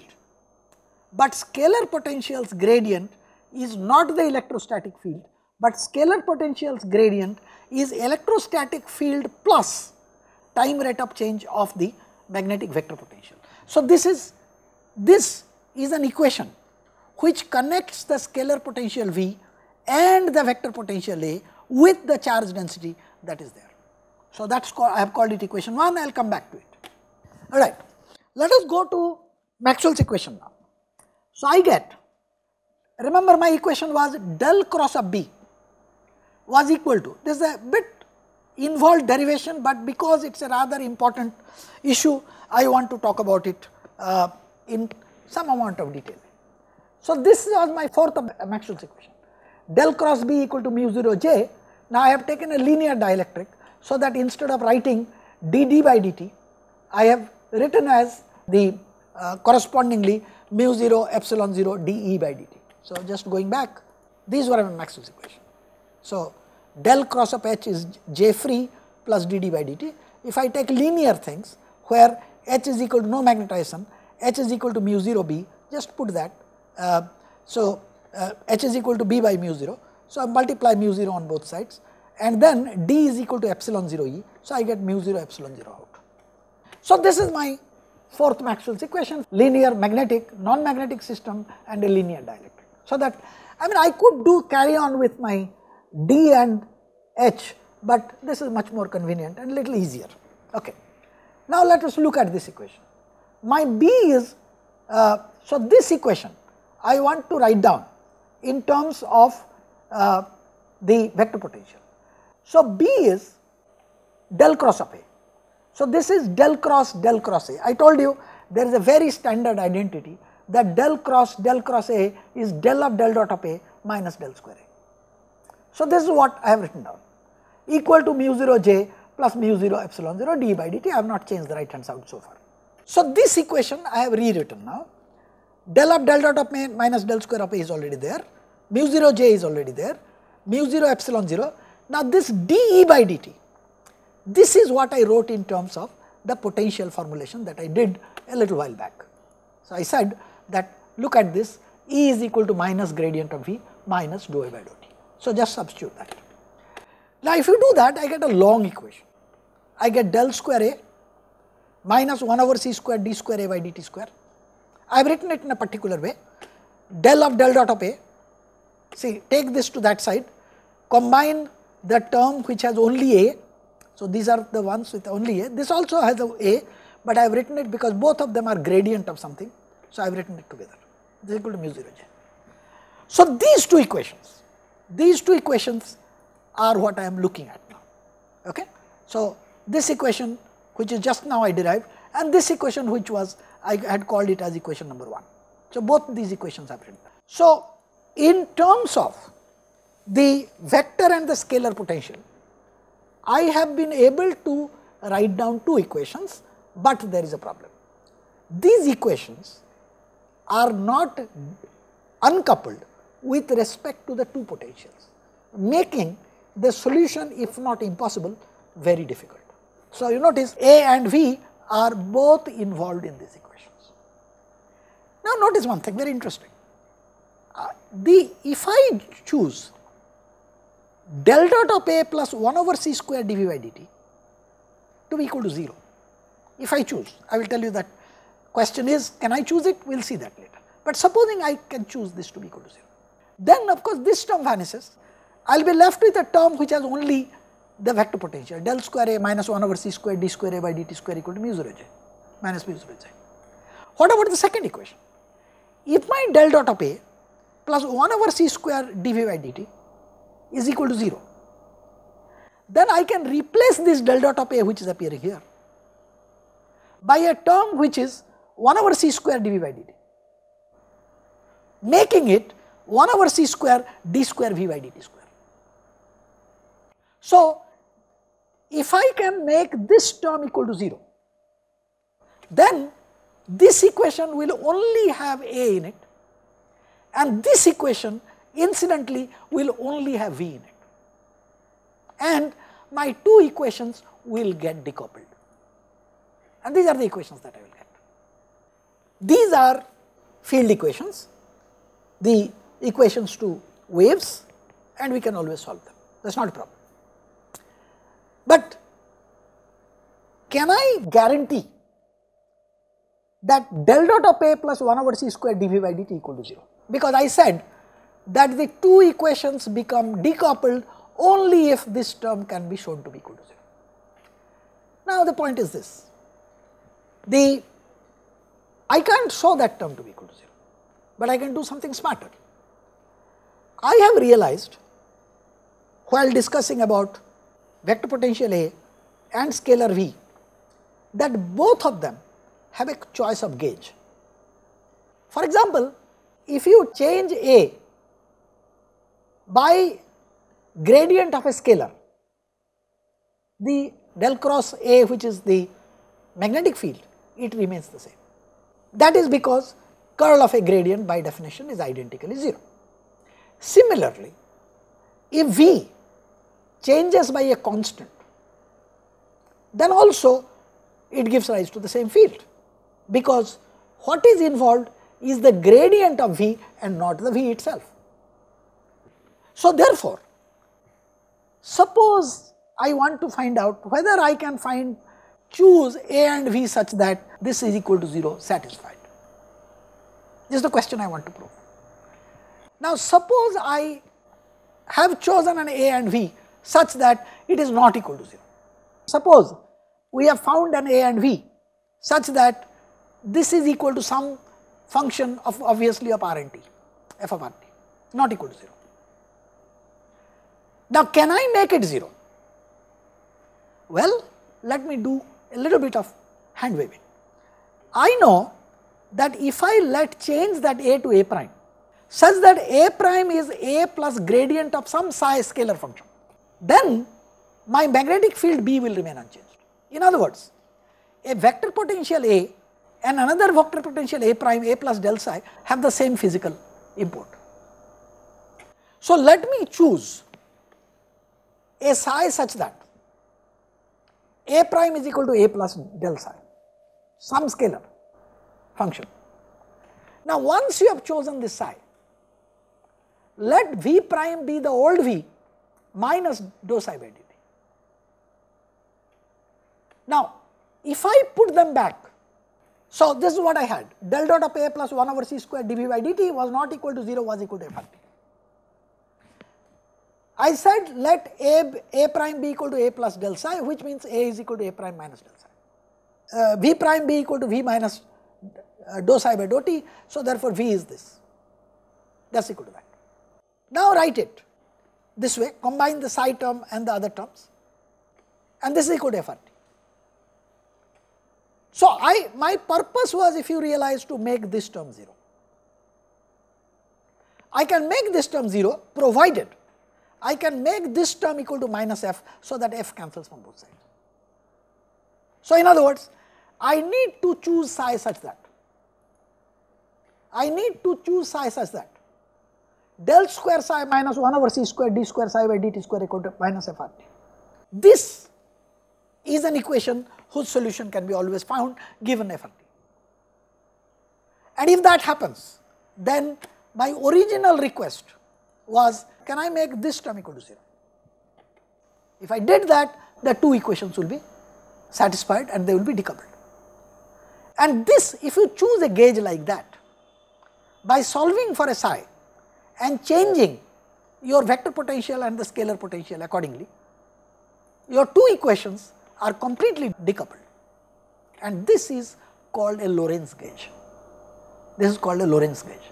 but scalar potential's gradient is not the electrostatic field, but scalar potential's gradient is electrostatic field plus time rate of change of the magnetic vector potential. So, this is this is an equation which connects the scalar potential V and the vector potential A with the charge density that is there. So, that is called, I have called it equation one, I will come back to it. Alright, let us go to Maxwell's equation now. So, I get, remember my equation was del cross of B was equal to, this is a bit involved derivation, but because it is a rather important issue, I want to talk about it uh, in some amount of detail. So, this was my fourth of Maxwell's equation, del cross B equal to mu zero j. Now, I have taken a linear dielectric, so that instead of writing dd by dt, I have written as the uh, correspondingly mu zero epsilon zero dE by dt. So, just going back, these were Maxwell's equation. So, del cross of H is j free plus dd by dt. If I take linear things where H is equal to no magnetization, H is equal to mu zero B, just put that. Uh, so, uh, H is equal to B by mu zero. So, I multiply mu zero on both sides, and then D is equal to epsilon zero E. So, I get mu zero epsilon zero out. So, this is my fourth Maxwell's equation, linear magnetic, non-magnetic system and a linear dielectric. So, that I mean I could do carry on with my D and H, but this is much more convenient and little easier. Okay. Now, let us look at this equation. My B is, uh, so this equation I want to write down in terms of uh, the vector potential. So, B is del cross of A. So, this is del cross del cross A. I told you there is a very standard identity that del cross del cross A is del of del dot of A minus del square A. So, this is what I have written down, equal to mu zero j plus mu zero epsilon zero d by dt. I have not changed the right hand side so far. So, this equation I have rewritten now, del of del dot of A minus del square of A is already there, mu zero j is already there, mu zero epsilon zero. Now, this dE by dt, this is what I wrote in terms of the potential formulation that I did a little while back. So, I said that look at this, E is equal to minus gradient of V minus dou A by dou t. So, just substitute that. Now, if you do that, I get a long equation. I get del square A minus one over c square d square A by dt square. I have written it in a particular way, del of del dot of A. See, take this to that side, combine the term which has only A. So, these are the ones with only A. This also has a A, but I have written it because both of them are gradient of something. So, I have written it together. This is equal to mu zero j. So, these two equations, these two equations are what I am looking at now. Okay? So, this equation which is just now I derived, and this equation which was I had called it as equation number one. So, both these equations I have written. So, in terms of the vector and the scalar potential, I have been able to write down two equations, but there is a problem. These equations are not uncoupled with respect to the two potentials, making the solution, if not impossible, very difficult. So, you notice A and V are both involved in these equations. Now, notice one thing very interesting. Uh, the if I choose del dot of A plus one over c square dv by dt to be equal to zero, if I choose, I will tell you that question is, can I choose it? We will see that later. But supposing I can choose this to be equal to zero, then of course this term vanishes. I will be left with a term which has only the vector potential del square A minus one over c square d square A by dt square equal to mu zero j minus mu zero j. What about the second equation? If my del dot of A plus one over c square dv by dt is equal to zero, then I can replace this del dot of A which is appearing here by a term which is one over c square dv by dt, making it one over c square d square v by dt square. So, if I can make this term equal to zero, then this equation will only have A in it, and this equation incidentally will only have V in it, and my two equations will get decoupled, and these are the equations that I will get. These are field equations, the equations to waves, and we can always solve them, that is not a problem. But can I guarantee that del dot of A plus one over c square dv by dt equal to zero? Because I said that the two equations become decoupled only if this term can be shown to be equal to zero. Now, the point is this, the I can't show that term to be equal to zero, but I can do something smarter. I have realized while discussing about vector potential A and scalar V that both of them have a choice of gauge. For example, if you change A by gradient of a scalar, the del cross A, which is the magnetic field, it remains the same. That is because curl of a gradient by definition is identically zero. Similarly, if V changes by a constant, then also it gives rise to the same field, because what is involved is the gradient of V and not the V itself. So, therefore, suppose I want to find out whether I can find choose A and V such that this is equal to zero satisfied. This is the question I want to prove. Now, suppose I have chosen an A and V such that it is not equal to zero. Suppose we have found an A and V such that this is equal to some function of obviously of R and T, f of R T, not equal to zero. Now, can I make it zero? Well, let me do a little bit of hand waving. I know that if I let change that A to A prime such that A prime is A plus gradient of some psi scalar function, then my magnetic field B will remain unchanged. In other words, a vector potential A and another vector potential A prime A plus del psi have the same physical import. So, let me choose a psi such that A prime is equal to A plus del psi, some scalar function. Now, once you have chosen this psi, let V prime be the old V minus dou psi by dt. Now, if I put them back, so this is what I had, del dot of A plus one over c square dv by dt was not equal to zero, was equal to f R t. I said let A, A prime be equal to A plus del psi, which means A is equal to A prime minus del psi. Uh, V prime be equal to V minus uh, dou psi by dou t, so therefore V is this, that is equal to that. Now, write it this way, combine the psi term and the other terms, and this is equal to f R t. So, I my purpose was, if you realize, to make this term zero. I can make this term zero provided I can make this term equal to minus f, so that f cancels from both sides. So, in other words, I need to choose psi such that, I need to choose psi such that del square psi minus one over c square d square psi by dt square equal to minus f r t. This is an equation whose solution can be always found given f r t. And if that happens, then my original request was, can I make this term equal to zero? If I did that, the two equations will be satisfied and they will be decoupled. And this, if you choose a gauge like that, by solving for a psi and changing your vector potential and the scalar potential accordingly, your two equations are completely decoupled, and this is called a Lorentz gauge. This is called a Lorentz gauge.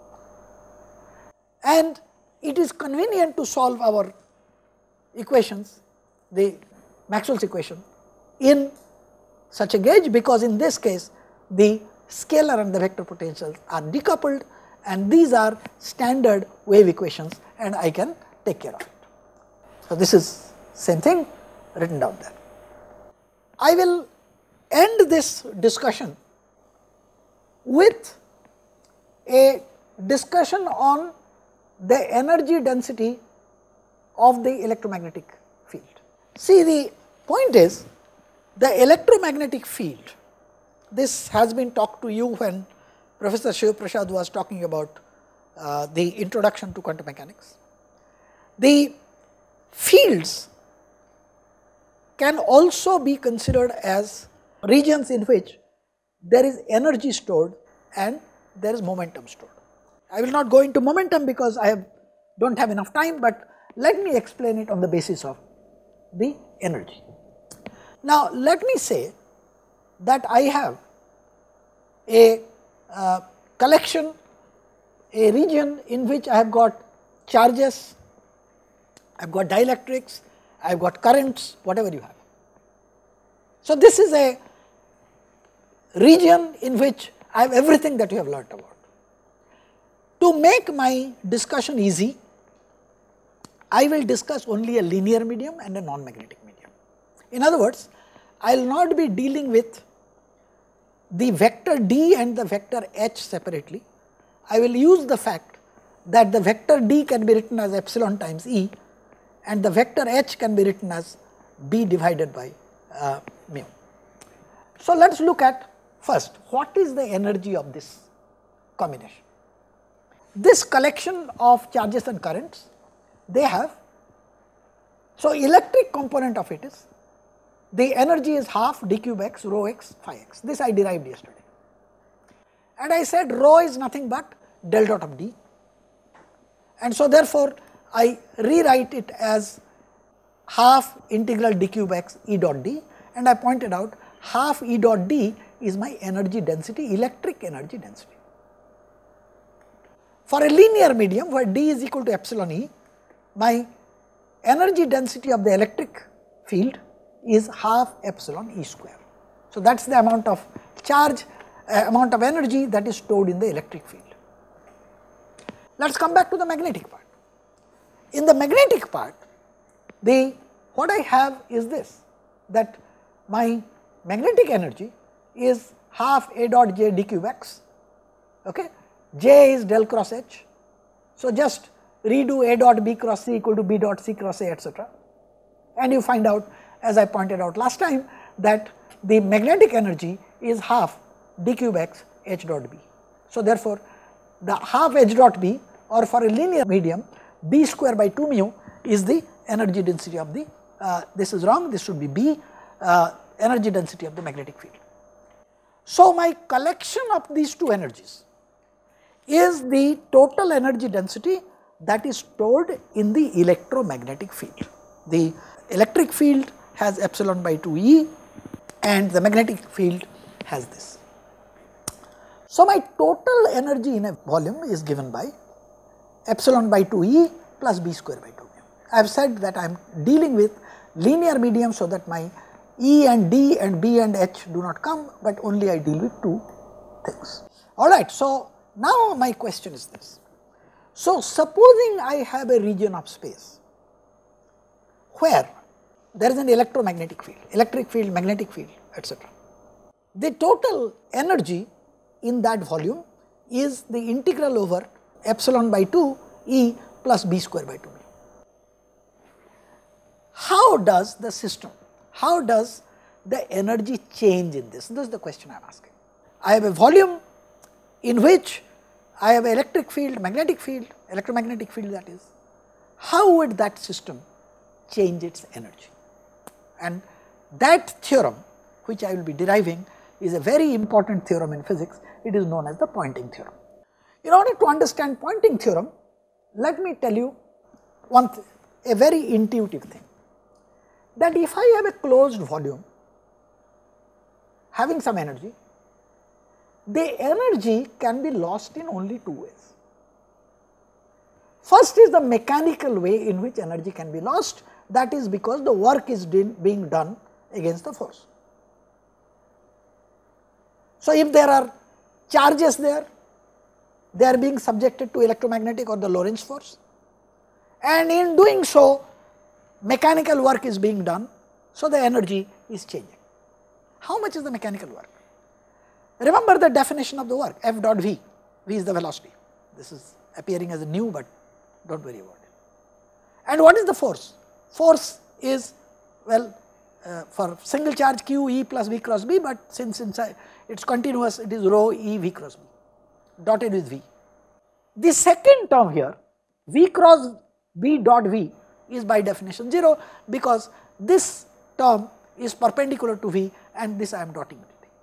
And it is convenient to solve our equations, the Maxwell's equation, in such a gauge, because in this case the scalar and the vector potentials are decoupled, and these are standard wave equations, and I can take care of it. So, this is same thing written down there. I will end this discussion with a discussion on the energy density of the electromagnetic field. See, the point is, the electromagnetic field, this has been talked to you when Professor Shiv Prasad was talking about uh, the introduction to quantum mechanics. The fields can also be considered as regions in which there is energy stored and there is momentum stored. I will not go into momentum because I have, don't have enough time, but let me explain it on the basis of the energy. Now, let me say that I have a uh, collection, a region in which I have got charges, I have got dielectrics, I have got currents, whatever you have. So, this is a region in which I have everything that you have learnt about. To make my discussion easy, I will discuss only a linear medium and a non-magnetic medium. In other words, I will not be dealing with the vector d and the vector h separately. I will use the fact that the vector d can be written as epsilon times E and the vector h can be written as b divided by uh, mu. So, let us look at first what is the energy of this combination. This collection of charges and currents, they have, so electric component of it is, the energy is half d cube x rho x phi x, this I derived yesterday. And I said rho is nothing but del dot of d, and so therefore, I rewrite it as half integral d cube x E dot d, and I pointed out half E dot d is my energy density, electric energy density. For a linear medium where d is equal to epsilon E, my energy density of the electric field is half epsilon E square. So, that is the amount of charge, uh, amount of energy that is stored in the electric field. Let us come back to the magnetic part. In the magnetic part, the what I have is this, that my magnetic energy is half A dot j d cube x, okay. J is del cross H. So, just redo A dot B cross C equal to B dot C cross A, etcetera, and you find out, as I pointed out last time, that the magnetic energy is half d cube x H dot B. So, therefore, the half H dot B, or for a linear medium, B square by two mu is the energy density of the, uh, this is wrong, this should be B, uh, energy density of the magnetic field. So, my collection of these two energies is the total energy density that is stored in the electromagnetic field. The electric field has epsilon by two E and the magnetic field has this. So, my total energy in a volume is given by epsilon by two E plus B square by two mu. I have said that I am dealing with linear medium, so that my E and D and B and H do not come, but only I deal with two things. Alright, so now my question is this. So, supposing I have a region of space where there is an electromagnetic field, electric field, magnetic field, et cetera. The total energy in that volume is the integral over epsilon by two E plus B square by two B. How does the system, how does the energy change in this? This is the question I am asking. I have a volume in which I have electric field, magnetic field, electromagnetic field that is. How would that system change its energy? And that theorem, which I will be deriving, is a very important theorem in physics. It is known as the Poynting theorem. In order to understand Poynting theorem, let me tell you one th a very intuitive thing, that if I have a closed volume having some energy, the energy can be lost in only two ways. First is the mechanical way in which energy can be lost, that is because the work is being done against the force. So, if there are charges there, they are being subjected to electromagnetic or the Lorentz force, and in doing so mechanical work is being done, so the energy is changing. How much is the mechanical work? Remember the definition of the work, F dot V, V is the velocity. This is appearing as a new, but do not worry about it. And what is the force? Force is, well, uh, for single charge Q E plus V cross B, but since inside it is continuous, it is rho E V cross B, dotted with V. The second term here, V cross B dot V, is by definition zero, because this term is perpendicular to V and this I am dotting with V.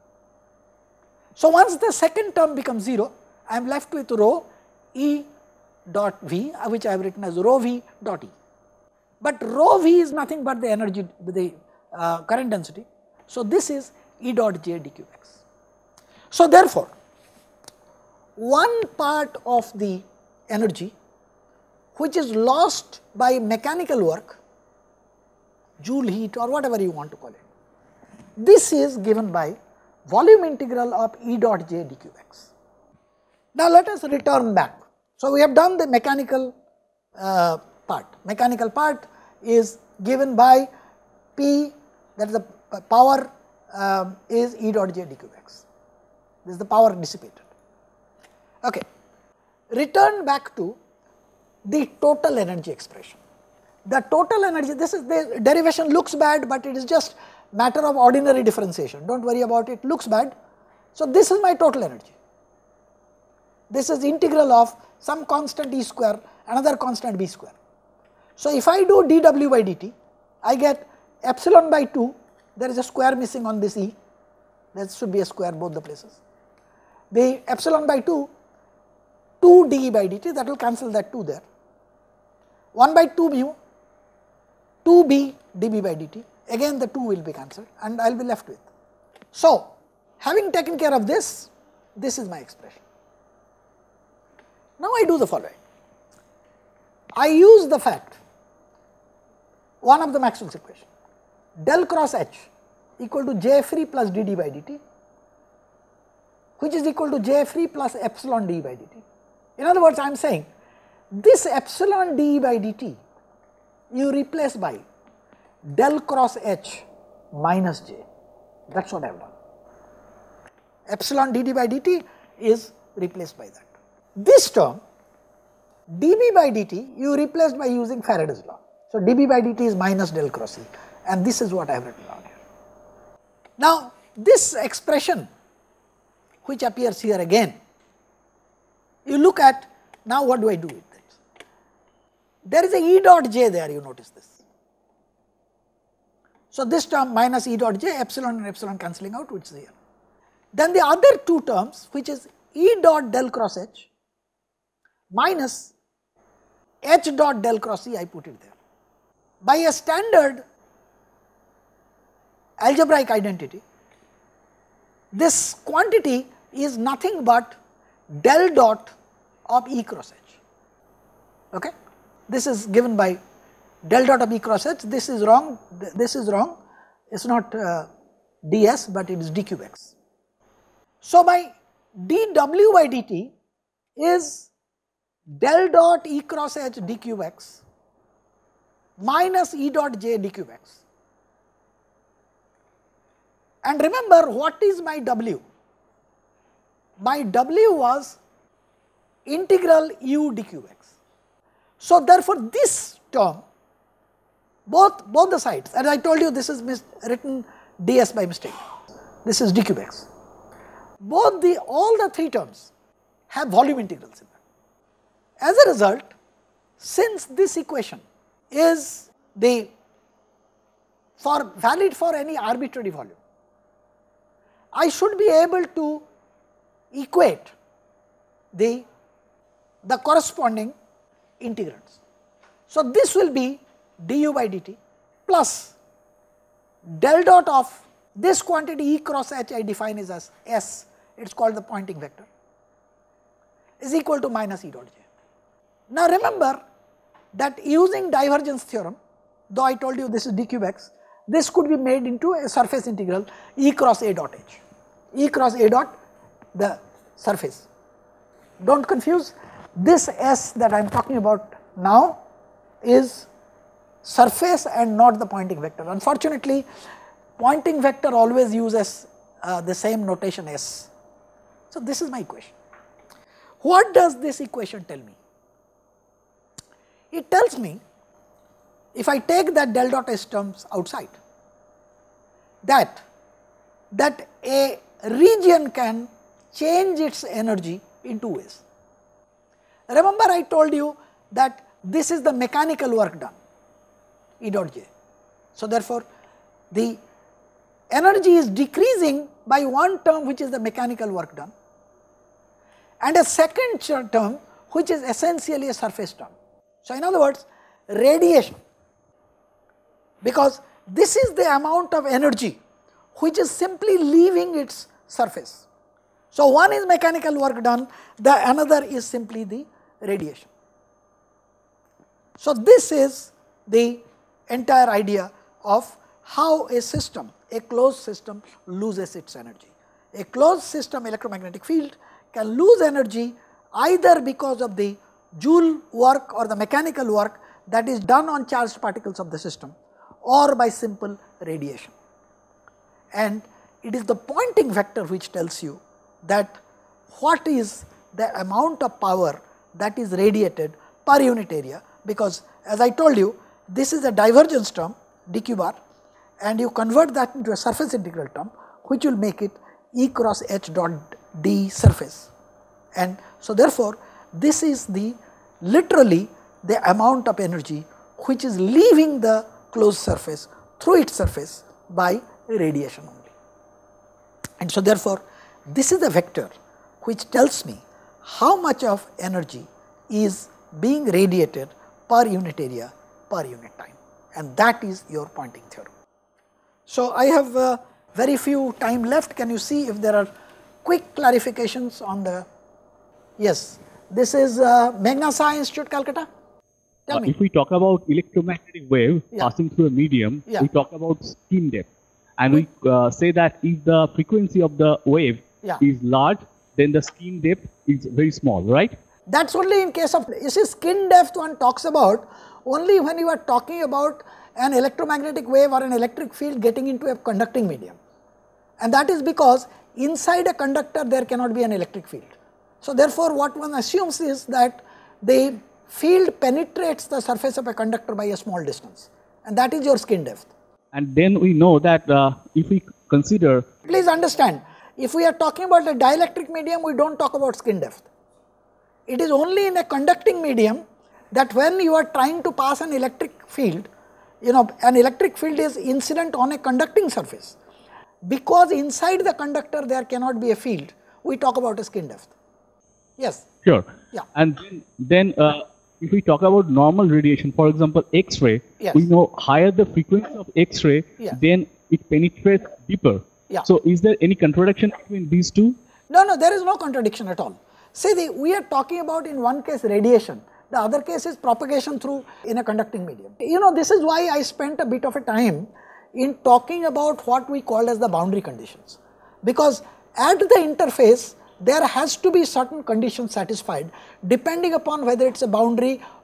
So, once the second term becomes zero, I am left with rho E dot V, which I have written as rho V dot E. But rho V is nothing but the energy, the uh, current density. So, this is E dot J d Q x. So, therefore, one part of the energy which is lost by mechanical work, joule heat or whatever you want to call it, this is given by volume integral of E dot J d Q x. Now, let us return back. So, we have done the mechanical uh, part. Mechanical part is given by P, that is the power um, is E dot J d Q x. This is the power dissipated. Okay. Return back to the total energy expression. The total energy, this is the derivation looks bad, but it is just matter of ordinary differentiation. Do not worry about it, looks bad. So, this is my total energy. This is integral of some constant E square, another constant B square. So, if I do dW by dt, I get epsilon by two, there is a square missing on this E, there should be a square both the places. The epsilon by two, two dE by dt, that will cancel that two there, one by two mu, two B dB by dt, again the two will be cancelled and I will be left with. So, having taken care of this, this is my expression. Now, I do the following. I use the fact, one of the Maxwell's equation, del cross H equal to J free plus dd by dt, which is equal to J free plus epsilon d by dt. In other words, I am saying this epsilon d by dt you replace by del cross H minus J, that is what I have done. Epsilon dd by dt is replaced by that. This term dB by dt you replaced by using Faraday's law. So, dB by dt is minus del cross E, and this is what I have written down here. Now, this expression which appears here again, you look at, now what do I do with it? There is a E dot J there, you notice this. So, this term minus E dot J, epsilon and epsilon cancelling out, which is here. Then the other two terms, which is E dot del cross H minus H dot del cross E, I put it there. By a standard algebraic identity, this quantity is nothing but del dot of E cross H. Okay? This is given by del dot of E cross H. This is wrong, this is wrong, it is not uh, ds, but it is d cube x. So, my dW by dt is del dot E cross H d cube x minus E dot j d cube x. And remember, what is my W? My W was integral u d cube x. So, therefore, this term, both, both the sides, and I told you this is mis written ds by mistake, this is d cube x. Both the, all the three terms have volume integrals in them. As a result, since this equation is the, for valid for any arbitrary volume, I should be able to equate the, the corresponding integrants. So, this will be du by dt plus del dot of this quantity E cross H I define is as S, it is called the Poynting vector, is equal to minus E dot j. Now, remember that using divergence theorem, though I told you this is d cube x, this could be made into a surface integral E cross A dot H, E cross A dot the surface. Do not confuse, this S that I am talking about now is surface and not the Poynting vector. Unfortunately, Poynting vector always uses uh, the same notation S. So, this is my equation. What does this equation tell me? It tells me, if I take that del dot S terms outside, that, that a region can change its energy in two ways. Remember, I told you that this is the mechanical work done, E dot j. So, therefore, the energy is decreasing by one term, which is the mechanical work done, and a second term which is essentially a surface term. So, in other words, radiation, because this is the amount of energy which is simply leaving its surface. So, one is mechanical work done, the another is simply the radiation. So, this is the entire idea of how a system, a closed system loses its energy. A closed system electromagnetic field can lose energy either because of the Joule work or the mechanical work that is done on charged particles of the system, or by simple radiation. And it is the Poynting vector which tells you that what is the amount of power that is radiated per unit area, because as I told you, this is a divergence term d q bar, and you convert that into a surface integral term which will make it E cross H dot d surface. And so, therefore, this is the literally the amount of energy which is leaving the closed surface through its surface by radiation only. And so, therefore, this is the vector which tells me how much of energy is being radiated per unit area per unit time, and that is your Poynting theorem. So, I have uh, very few time left. Can you see if there are quick clarifications on the, yes, this is uh, Meghnasa Institute, Calcutta. Tell uh, me. If we talk about electromagnetic wave yeah. passing through a medium, yeah. we talk about skin depth, and we uh, say that if the frequency of the wave yeah. is large, then the skin depth is very small, right? That is only in case of, you see, skin depth one talks about only when you are talking about an electromagnetic wave or an electric field getting into a conducting medium, and that is because inside a conductor there cannot be an electric field. So, therefore, what one assumes is that the field penetrates the surface of a conductor by a small distance, and that is your skin depth. And then we know that uh, if we consider, please understand, if we are talking about a dielectric medium, we do not talk about skin depth. It is only in a conducting medium that when you are trying to pass an electric field, you know, an electric field is incident on a conducting surface. Because inside the conductor there cannot be a field, we talk about a skin depth. Yes. Sure. Yeah. And then, then uh, if we talk about normal radiation, for example, X-ray, yes. we know higher the frequency of X-ray, yeah. then it penetrates deeper. Yeah. So, is there any contradiction between these two? No, no, there is no contradiction at all. See, the, we are talking about in one case radiation, the other case is propagation through in a conducting medium. You know, this is why I spent a bit of a time in talking about what we call as the boundary conditions, because at the interface there has to be certain conditions satisfied depending upon whether it is a boundary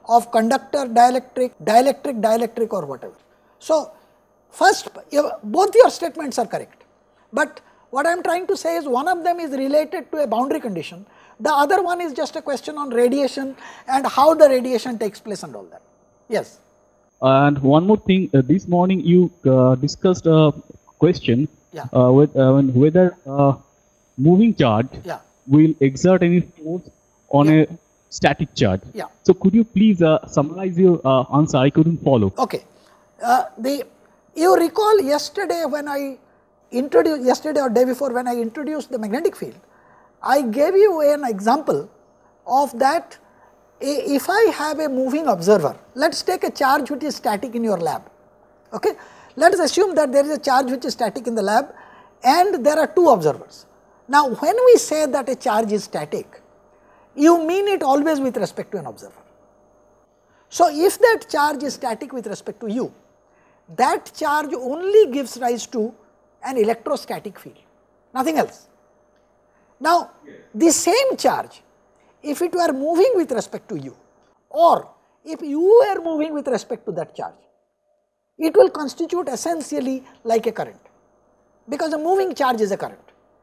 of conductor, dielectric, dielectric, dielectric or whatever. So, first both your statements are correct, but what I am trying to say is one of them is related to a boundary condition, the other one is just a question on radiation and how the radiation takes place and all that. Yes. And one more thing, uh, this morning you uh, discussed a question yeah. uh, with, uh, whether uh, moving charge yeah. will exert any force on yeah. a static charge. Yeah. So could you please uh, summarize your uh, answer? I couldn't follow. Okay. Uh, the you recall yesterday when I introduced, yesterday or day before when I introduced the magnetic field, I gave you an example of that. If I have a moving observer, let us take a charge which is static in your lab. Okay? Let us assume that there is a charge which is static in the lab and there are two observers. Now, when we say that a charge is static, you mean it always with respect to an observer. So, if that charge is static with respect to you, that charge only gives rise to an electrostatic field, nothing else. Now, the same charge, if it were moving with respect to you or if you were moving with respect to that charge, it will constitute essentially like a current, because a moving charge is a current.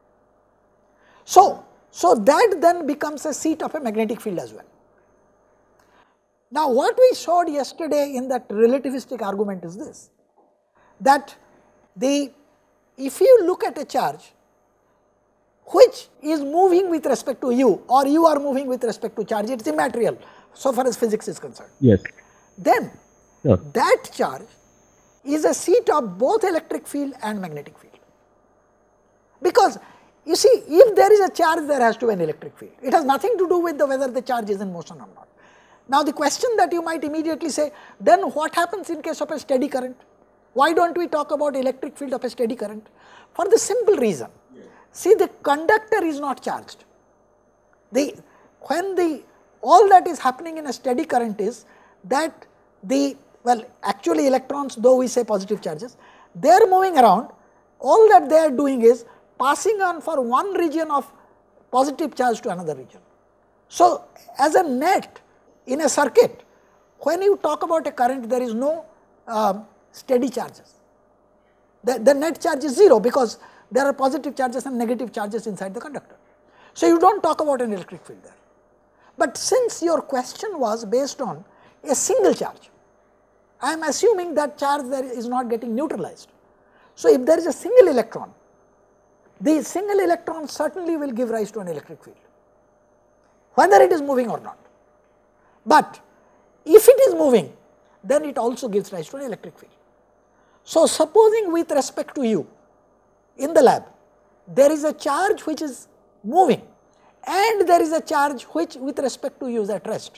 So, so that then becomes a seat of a magnetic field as well. Now, what we showed yesterday in that relativistic argument is this, that the if you look at a charge which is moving with respect to you or you are moving with respect to charge, it is immaterial so far as physics is concerned. Yes. Then sure. that charge is a seat of both electric field and magnetic field. Because you see, if there is a charge, there has to be an electric field. It has nothing to do with the whether the charge is in motion or not. Now, the question that you might immediately say, then what happens in case of a steady current? Why don't we talk about electric field of a steady current? For the simple reason, see, the conductor is not charged. The, when the, all that is happening in a steady current is that the, well, actually electrons, though we say positive charges, they are moving around, all that they are doing is passing on from one region of positive charge to another region. So, as a net in a circuit, when you talk about a current, there is no uh, steady charges. The, the net charge is zero because there are positive charges and negative charges inside the conductor. So, you do not talk about an electric field there. But since your question was based on a single charge, I am assuming that charge there is not getting neutralized. So, if there is a single electron, the single electron certainly will give rise to an electric field, whether it is moving or not. But if it is moving, then it also gives rise to an electric field. So, supposing with respect to you in the lab, there is a charge which is moving and there is a charge which with respect to you is at rest.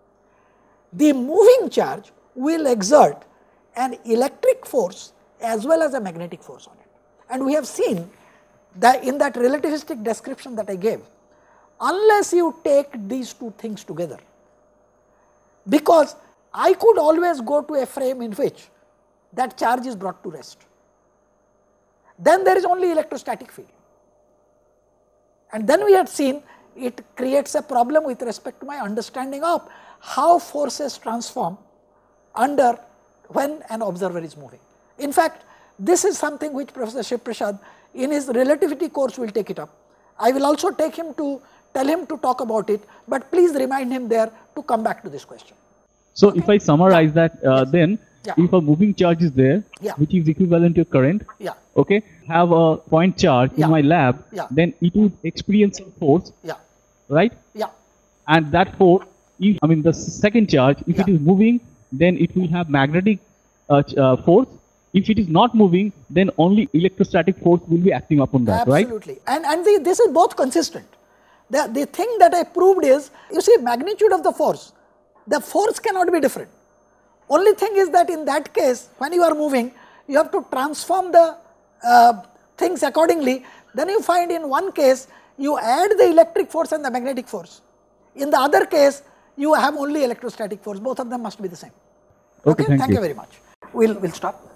The moving charge will exert an electric force as well as a magnetic force on it. And we have seen that in that relativistic description that I gave, unless you take these two things together, because I could always go to a frame in which that charge is brought to rest, then there is only electrostatic field. And then we had seen it creates a problem with respect to my understanding of how forces transform under when an observer is moving. In fact, this is something which Professor Shiv Prasad in his relativity course will take it up. I will also take him to tell him to talk about it, but please remind him there to come back to this question. So, okay. If I summarize yeah. that uh, yes. then yeah. if a moving charge is there yeah. which is equivalent to current, yeah. okay, have a point charge yeah. in my lab, yeah. then it would experience a force, yeah. right? Yeah. And that force, if I mean the second charge, if yeah. it is moving, then it will have magnetic uh, uh, force. If it is not moving, then only electrostatic force will be acting upon that, Absolutely. right? Absolutely. And, and the, this is both consistent. The, the thing that I proved is, you see, magnitude of the force, the force cannot be different. Only thing is that in that case, when you are moving, you have to transform the uh, things accordingly. Then you find in one case, you add the electric force and the magnetic force. In the other case, you have only electrostatic force. Both of them must be the same. Okay, Okay, thank, thank you. you very much. We'll, we'll stop.